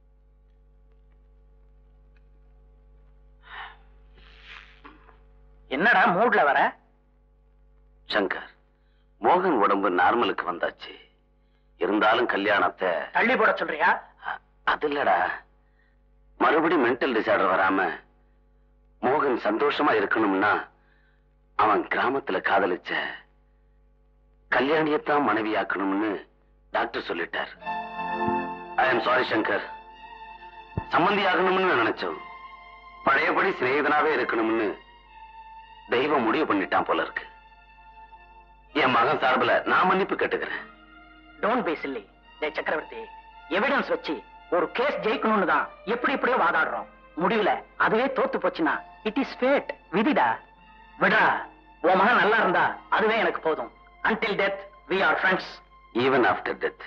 என்னடா மூட்ல வர? சங்கர், மோகன் உடம்பு நார்மலுக்கு வந்தாச்சு. இருந்தாலும் கல்யாணத்தை தள்ளி போட சொல்றியா? அது இல்லடா, மறுபடியும் மென்டல் டிசார்டர் வராம மோகன் சந்தோஷமா இருக்கணும்னா அவன் கிராமத்துல காதலிச்ச கல்யாணியத்தான் மனைவியாக்கணும்னு டாக்டர் சொல்லிட்டார். ஐ எம் சாரி சங்கர், சம்பந்தி ஆகணும்னு நினைச்சோம், பழையபடி சிநேகிதனாவே இருக்கணும்னு தெய்வம் முடிவு பண்ணிட்டான் போல இருக்கு. என் மகன் சார்பில் நான் மன்னிப்பு கேட்டுக்கிறேன். Don't be silly. டேய் சக்கரவர்த்தி, எவிடன்ஸ் வச்சு ஒரு கேஸ் ஜெயிக்கணும்னு தான் எப்படி எப்படியோ வாதாடுறோம். முடிவுல அதுவே தோத்து போச்சுன்னா இட் இஸ் ஃபேட், விதிடா. விடா, உன் மகன் நல்லா இருந்தா அதுவே எனக்கு போதும். until death we are friends. even after death.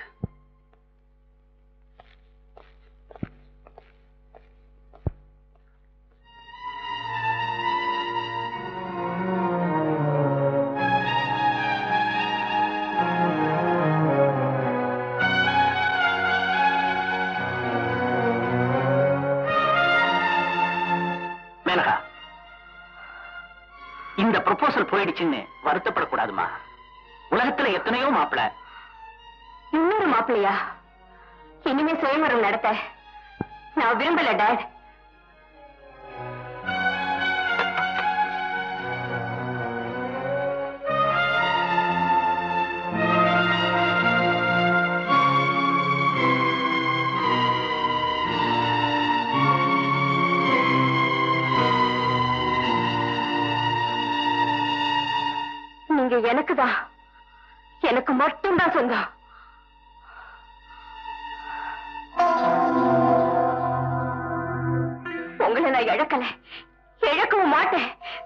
Maneka, இந்த ப்ரொபோசல் போயிடுச்சுன்னு வருத்தப்படக்கூடாதுமா. உலகத்துல எத்தனையோ மாப்பிள. இன்னொரு மாப்பிள்ளையா? இனிமே சுயமரம் நடத்த நான் விரும்பல டாட். நீங்க எனக்குதான், எனக்கு மட்டும்தான் சொந்தம். உங்களை நான் இழக்கல, இழக்கவும் மாட்டேன்.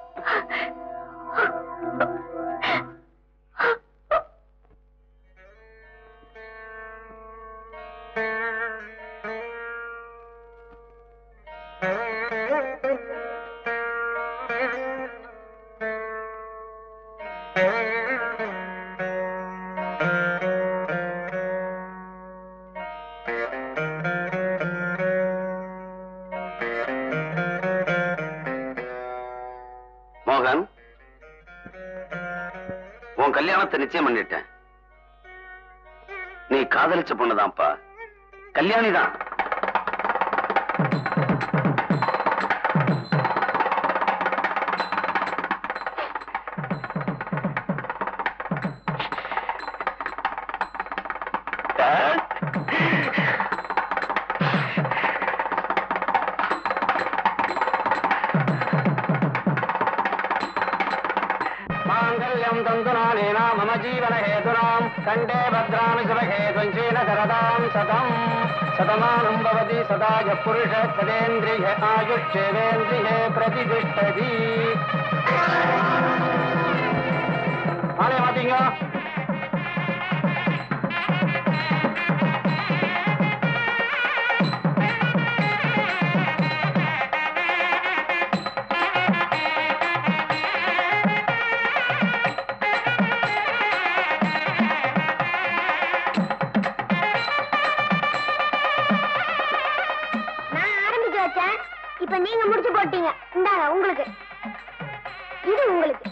மோகன், உன் கல்யாணத்தை நிச்சயம் பண்ணிட்டேன். நீ காதலிச்ச பொண்ணுதான்ப்பா, கல்யாணிதான். मम जीवन हेतुराम कंडे भद्रामि सुभगे त्वञ्चेन शरदां शतं शतमानं भवति सदा यः पुरुषः सदेन्द्रिये आयुष्येवेन्द्रिये प्रतिष्ठति. माने मातींगा இப்ப நீங்க முடிச்சு போட்டீங்க. இந்தாங்க உங்களுக்கு, இது உங்களுக்கு.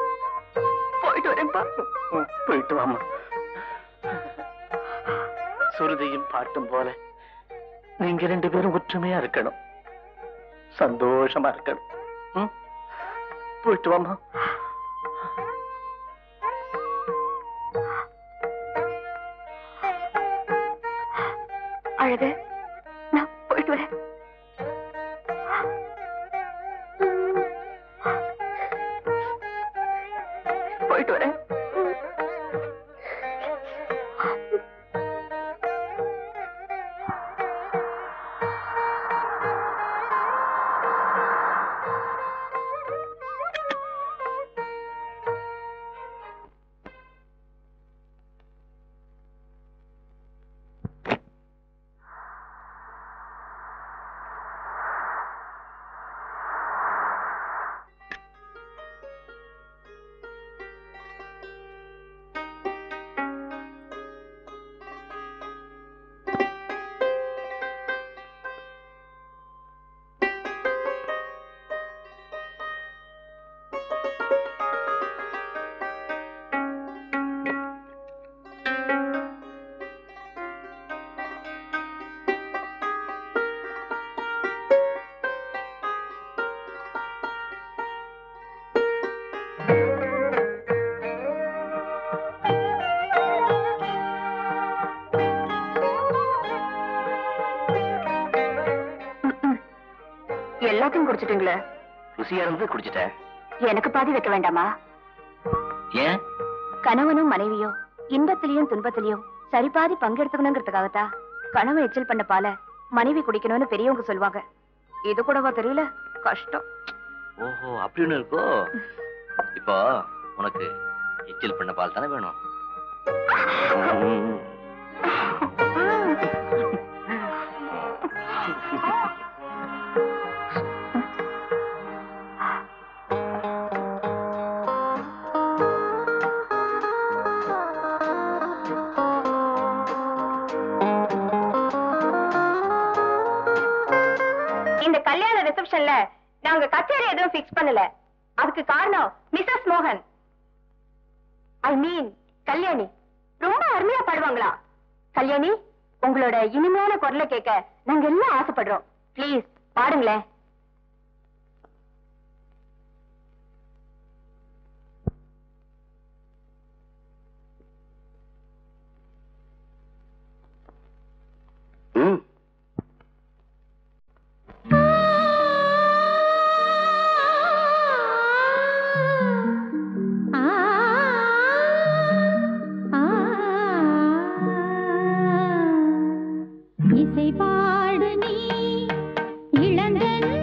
போயிட்டு வாமா. சுருதியும் பாட்டும் போல நீங்க ரெண்டு பேரும் ஒற்றுமையா இருக்கணும், சந்தோஷமா இருக்கணும். ம்? போயிட்டு வாமா. அழகு, நான் போயிட்டு வரேன். போயிட்டு வரேன். எல்லாத்தையும் குடிச்சிட்டீங்களே? ருசியா இருந்து குடிச்சிட்டேன். எனக்கு பாதி வைக்க வேண்டாமா? ஏன்? கணவனும் மனைவியும் இன்பத்திலையும் துன்பத்திலையும் சரிபாதி பங்கெடுத்துக்கணுங்கிறதுக்காகத்தான் கணவன் எச்சல் பண்ண பால மனைவி குடிக்கணும்னு பெரியவங்க சொல்லுவாங்க. இது கூடவா தெரியல? கஷ்டம். ஓஹோ, அப்படின்னு இருக்கோ. இப்போ உனக்கு எச்சில் பண்ண பால் தானே வேணும்? இந்த கல்யாண ரிசப்ஷன்ல நாங்க கச்சேரி எதுவும் பிக்ஸ் பண்ணல. அதுக்கு காரணம் மிஸ்ஸஸ் மோகன், ஐ மீன் கல்யாணி. ரொம்ப அருமையா பாடுவாங்களா? கல்யாணி, உங்களோட இனிமையான குரலை கேட்க நாங்க எல்லாம் ஆசைப்படுறோம். ப்ளீஸ் பாடுங்களேன். இசை பாடு நீ இளங்கன்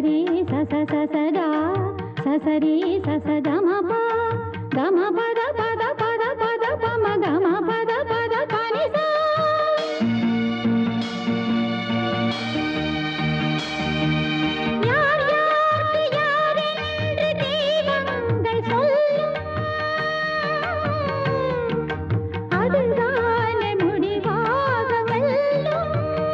சசரி சச சசகா சசரி சச கமபா கம பத பத பத பத பம கம பத பத பனிசா யார் யாருக்கு யார் என்று தெய்வங்கள் சொல்லும் அதுதானே முடிவாக வெல்லும்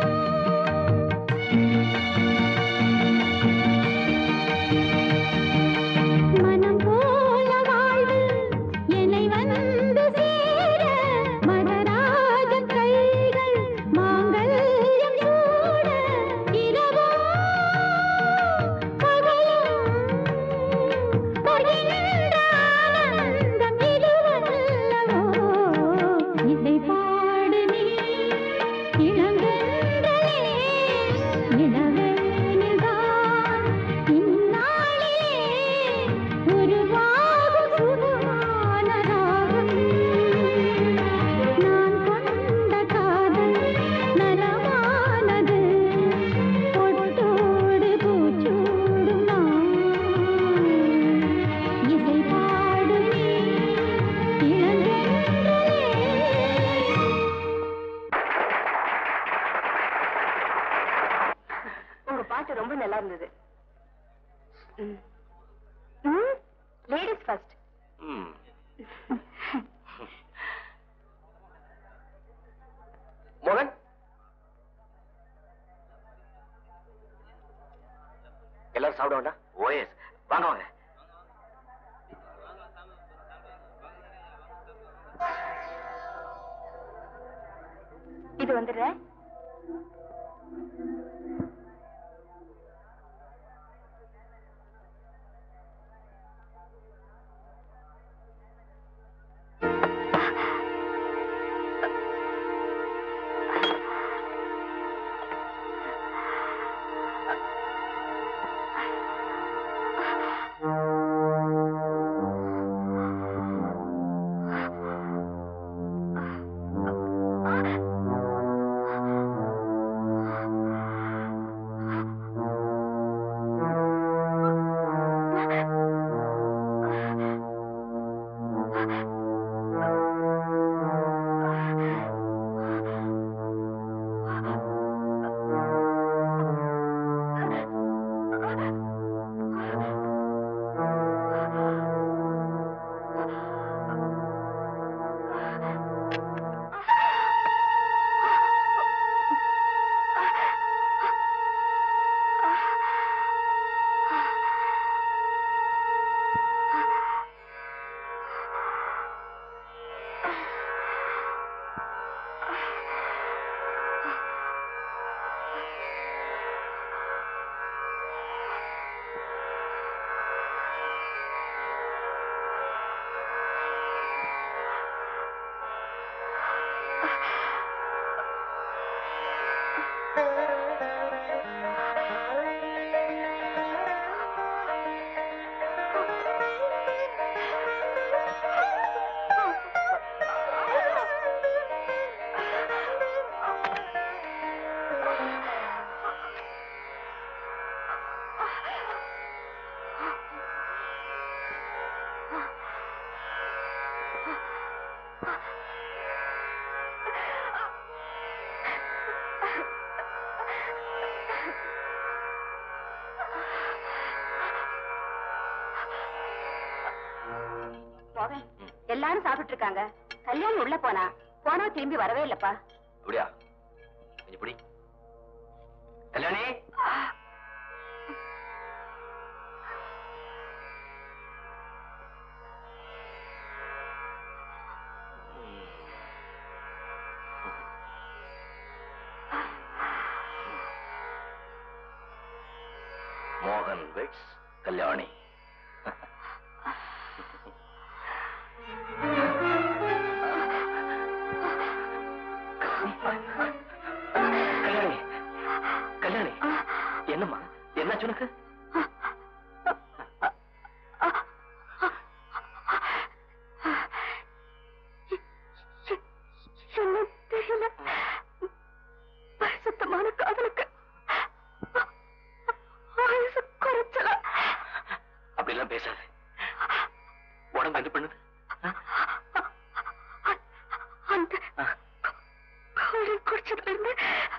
மனம் போல வாழ்வு என்னை வந்து சேர மகராஜன் கைகள் மாங்கல்யம் சூட இரவும் பகலும் பகிர்ந்த ஆனந்தம் இதுவல்லவோ இசை பாடு நீ இளங்கன்றலே இளவேனில்தான் இந்நாளிலே உருவாகும் சுகமான ராகம் நான் கொண்ட காதல் நலமானது பொட்டோடு பூச்சூடும் நான் இசை பாடு நீ இளங்கன்றலே உங்க பாட்டு ரொம்ப நல்லா இருந்தது. Ladies first. ம். மோகன், எல்லாரும் சாப்பிட வேண்டாம். ஓஎஸ், வாங்க வாங்க. இது வந்துடுறேன். எல்லாரும் சாப்பிட்டு இருக்காங்க. கல்யாணி உள்ள போனா போனா திரும்பி வரவே இல்லப்பா. அப்படியா? கொஞ்சம் பிடி. கல்யாணி, மோகன் வெட்ஸ் கல்யாணி. கல்யாணி, கல்யாணி, என்னம்மா, என்னாச்சு உனக்கு? பரிசுத்தமான காதலுக்கு ஆயுசு இருந்து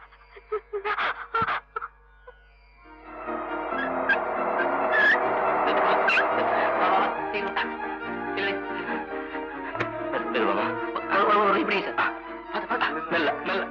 மெல்ல மெல்ல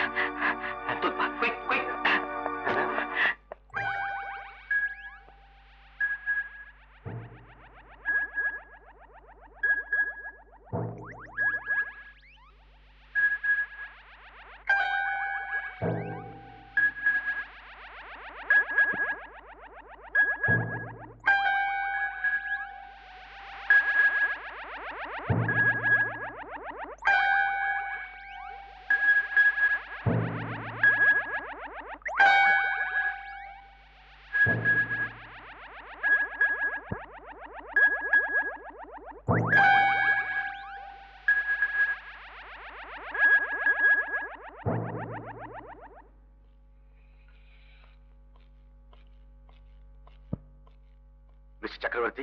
மிஸ்டர் சக்கரவர்த்தி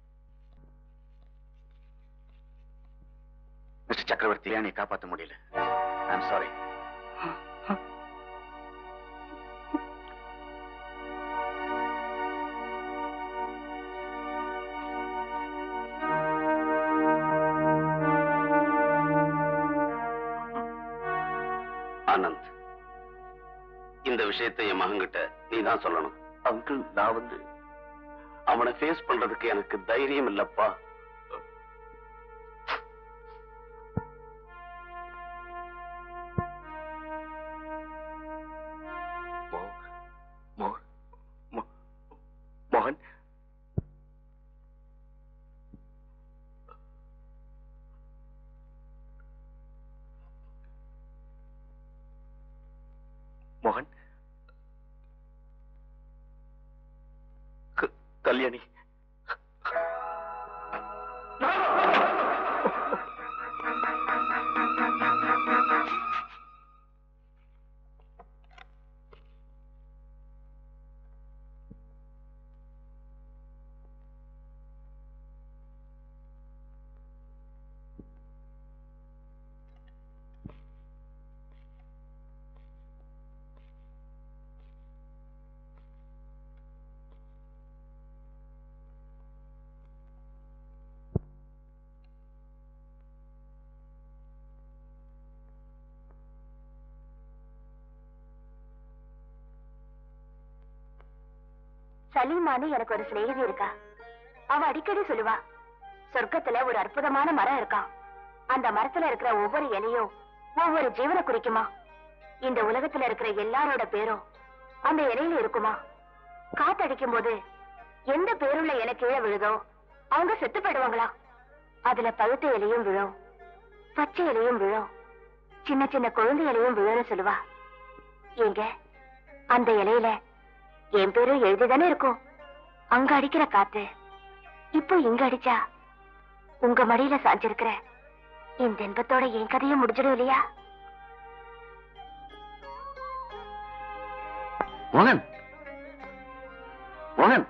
மிஸ்டர் சக்கரவர்த்தி என்னை காப்பாற்ற முடியல. I'm sorry. ஆனந்த், இந்த விஷயத்தை என் மகன்கிட்ட நீ தான் சொல்லணும். அங்கிள், நான் வந்து அவனை ஃபேஸ் பண்றதுக்கு எனக்கு தைரியம் இல்லப்பா. மோகன், மோகன், கல்யாணி சலீமானு எனக்கு ஒரு சிநேகிதி இருக்கா. அவ அடிக்கடி சொல்லுவா, சொர்க்கத்துல ஒரு அற்புதமான மரம் இருக்கான். அந்த மரத்துல இருக்கிற ஒவ்வொரு இலையும் ஒவ்வொரு ஜீவனை குறிக்குமா. இந்த உலகத்துல இருக்கிற எல்லாரோட பேரும் அந்த இலையில இருக்குமா. காத்தடிக்கும் போது எந்த பேருள்ள இலை கீழே விழுதோ அவங்க செத்து போயிடுவாங்களா. அதுல பழுத்த இலையும் விழும், பச்சை இலையும் விழும், சின்ன சின்ன குழந்தை இலையும் விழும்னு சொல்லுவா. ஏங்க, அந்த இலையில என் பேரும் எழுதிதானே இருக்கும். அங்க அடிக்கிற காத்து இப்போ இங்க அடிச்சா உங்க மடியில சாஞ்சிருக்கிற இந்த இன்பத்தோட என் கதையும் முடிஞ்சிடும் இல்லையா? மோகன், மோகன்,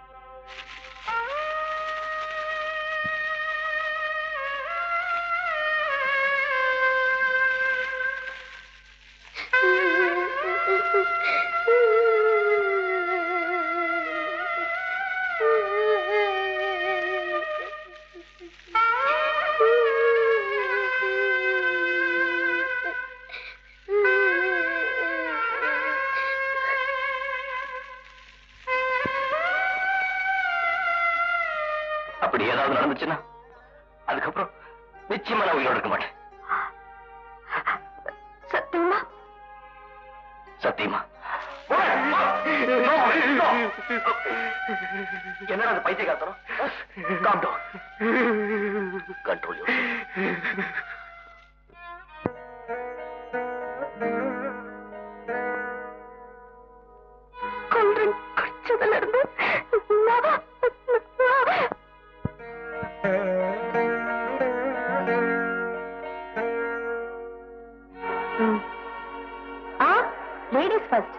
அப்படி ஏதாவது நடந்துச்சுன்னா அதுக்கப்புறம் நிச்சயமா நான் உயிரோடு இருக்க மாட்டேன். சத்தியமா? சத்தியமா. என்னடா அது பைத்திய காத்தனம்? கண்ட்ரோல். கொன்றன் குடிச்சதுல இருந்து லேடிஸ் ஃபர்ஸ்ட்.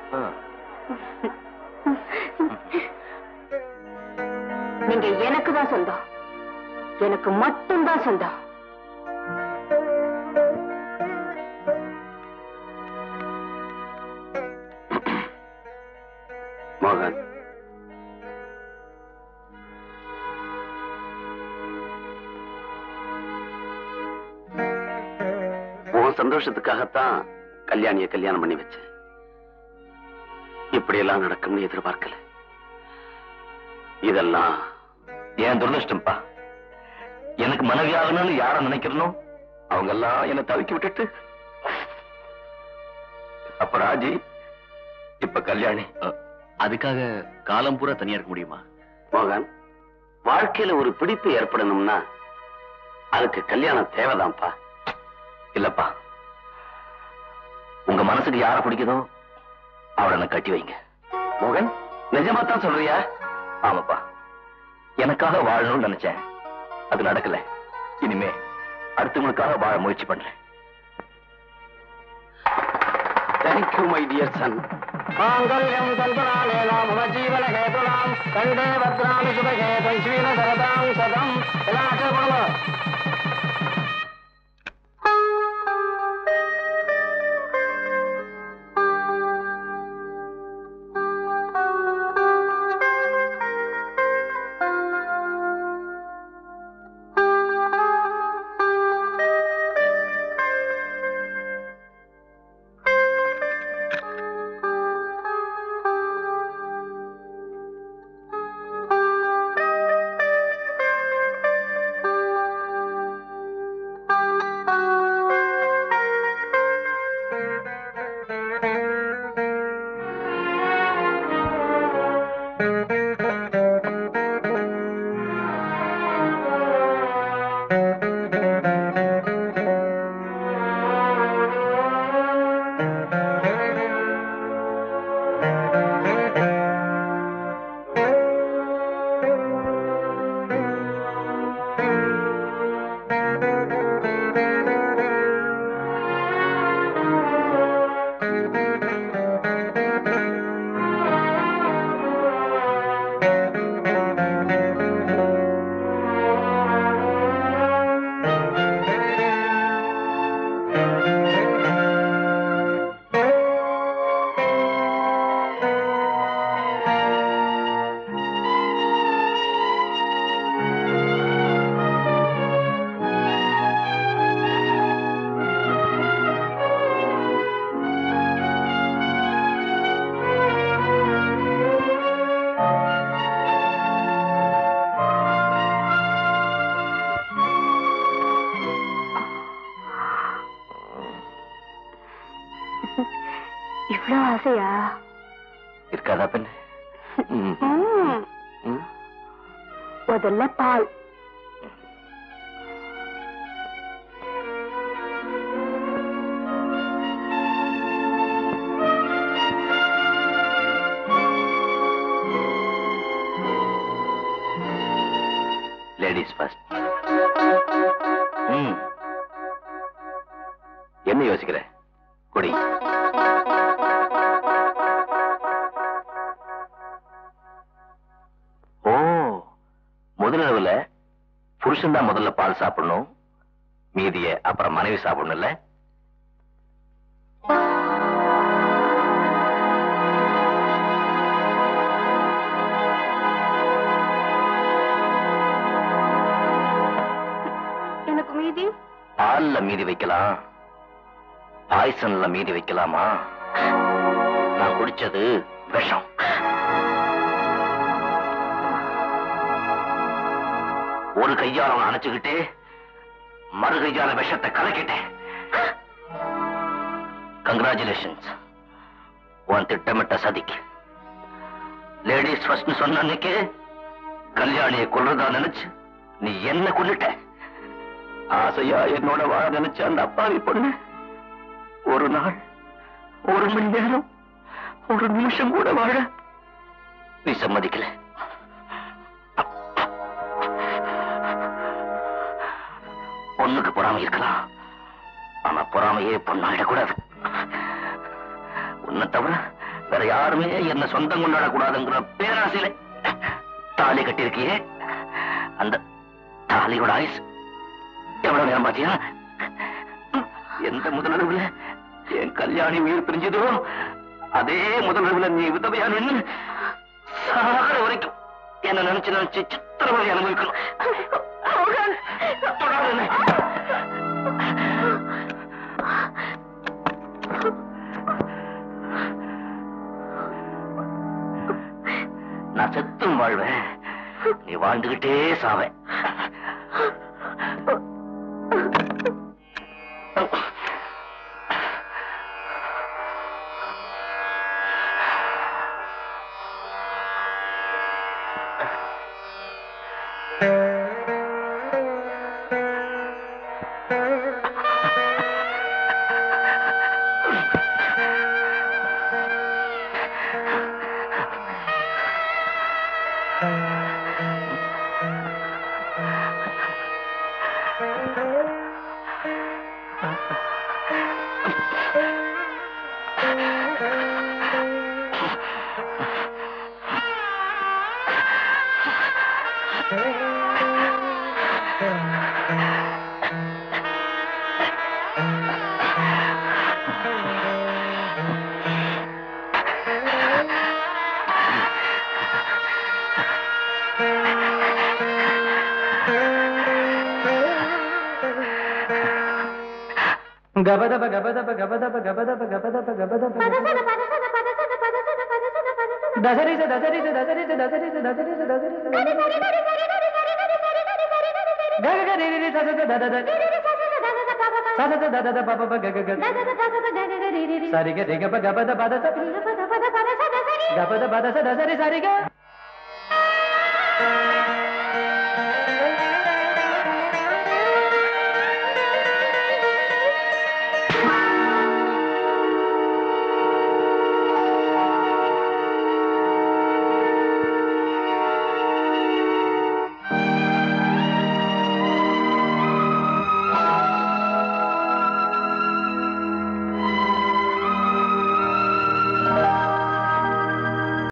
நீங்க எனக்கு தான் சொந்தம், எனக்கு மட்டும்தான் சொந்தம். மோகன், உன் சந்தோஷத்துக்காகத்தான் கல்யாணிய கல்யாணம் பண்ணி வச்சேன். இப்படி எல்லாம் நடக்கும்னு எதிர்பார்க்கல. இதெல்லாம் என் துரதிருஷ்டம்பா. எனக்கு மனைவியாகணும்னு யார நினைக்கிறனோ அவங்க எல்லாம் என்ன தவிக்க விட்டுட்டு, அப்ப ராஜி, இப்ப கல்யாணி. அதுக்காக காலம் பூரா தனியா இருக்க முடியுமா? மோகன், வாழ்க்கையில ஒரு பிடிப்பு ஏற்படணும்னா அதுக்கு கல்யாணம் தேவைதான்ப்பா. இல்லப்பா, உங்க மனசுக்கு யார பிடிக்குதோ அவளை கட்டி வைங்க. மோகன், நிஜமா தான் சொல்றியா? ஆமாப்பா, எனக்காக வாழணும்னு நினைச்சேன், அது நடக்கல. இனிமே அடுத்தவங்களுக்காக வாழ முயற்சி பண்றேன். Thank you my dear son. மாங்கல்யம் கல்பனாலேனா மம ஜீவன ஹேதுனாம் கண்டே பத்ராமி சுபகே பஞ்சீன சரதாம் சதம். எல்லாம் அச்சல் பண்ணுங்க. இவ்வளவு ஆசையா இருக்காதா பெண்ணு? முதல்ல பால். Ladies first. என்ன யோசிக்கிற? குடி. ஓ, முதலிரவுல புருஷன் தான் முதல்ல பால் சாப்பிடணும், மீதிய அப்புறம் மனைவி சாப்பிடணும் இல்ல? எனக்கு மீதி? பால்ல மீதி வைக்கலாம், பாய்சன்ல மீதி வைக்கலாமா? நான் குடிச்சது விஷம். ஒரு கையால அவன் அணைச்சுக்கிட்டே மறு கையால விஷத்தை கலக்கிட்டேன். கங்க்ராச்சுலேஷன்ஸ் உன் திட்டமிட்ட சதிக்கு. லேடிஸ் ஃபர்ஸ்ட் சொன்ன அன்னைக்கு கல்யாணியை கொல்றதா நினைச்சு நீ என்ன கொல்லிட்ட. ஆசையா என்னோட வாழ நினைச்ச அந்த அப்பாவி பொண்ணு ஒரு நாள், ஒரு மணி நேரம், ஒரு நிமிஷம் கூட வாழ நீ சம்மதிக்கல. பொண்ணுக்கு பொறாமை இருக்கலாம், ஆனா பொறாமையே பொண்ணாயிடக்கூடாது. உன்னை தவிர வேற யாருமே என்ன சொந்தம் கொண்டாடக்கூடாதுங்கிற பேராசையில தாலி கட்டியிருக்கியே, அந்த தாலியோட ஆயுஸ் எவ்வளவு நேரம் பாத்தியா? எந்த முதலளவுல என் கல்யாணி உயிர் பிரிஞ்சதோ அதே முதல் ரவில நீ விதவையா நின்று சாகர வரைக்கும் என்ன நினைச்சு நினைச்சு சித்திரவதை அனுபவிக்கணும். நான் செத்தும் வாழ்வேன், நீ வாழ்ந்துகிட்டே சாவேன். గబదబ గబదబ గబదబ గబదబ గబదబ గబదబ దసరిస దసరిస దసరిస దసరిస దసరిస దసరిస గగగరిరి ససస దదద ససస దదద పపప గగగ సరిగ రిగప గబద పదస గబద పదస దసరి సరిగ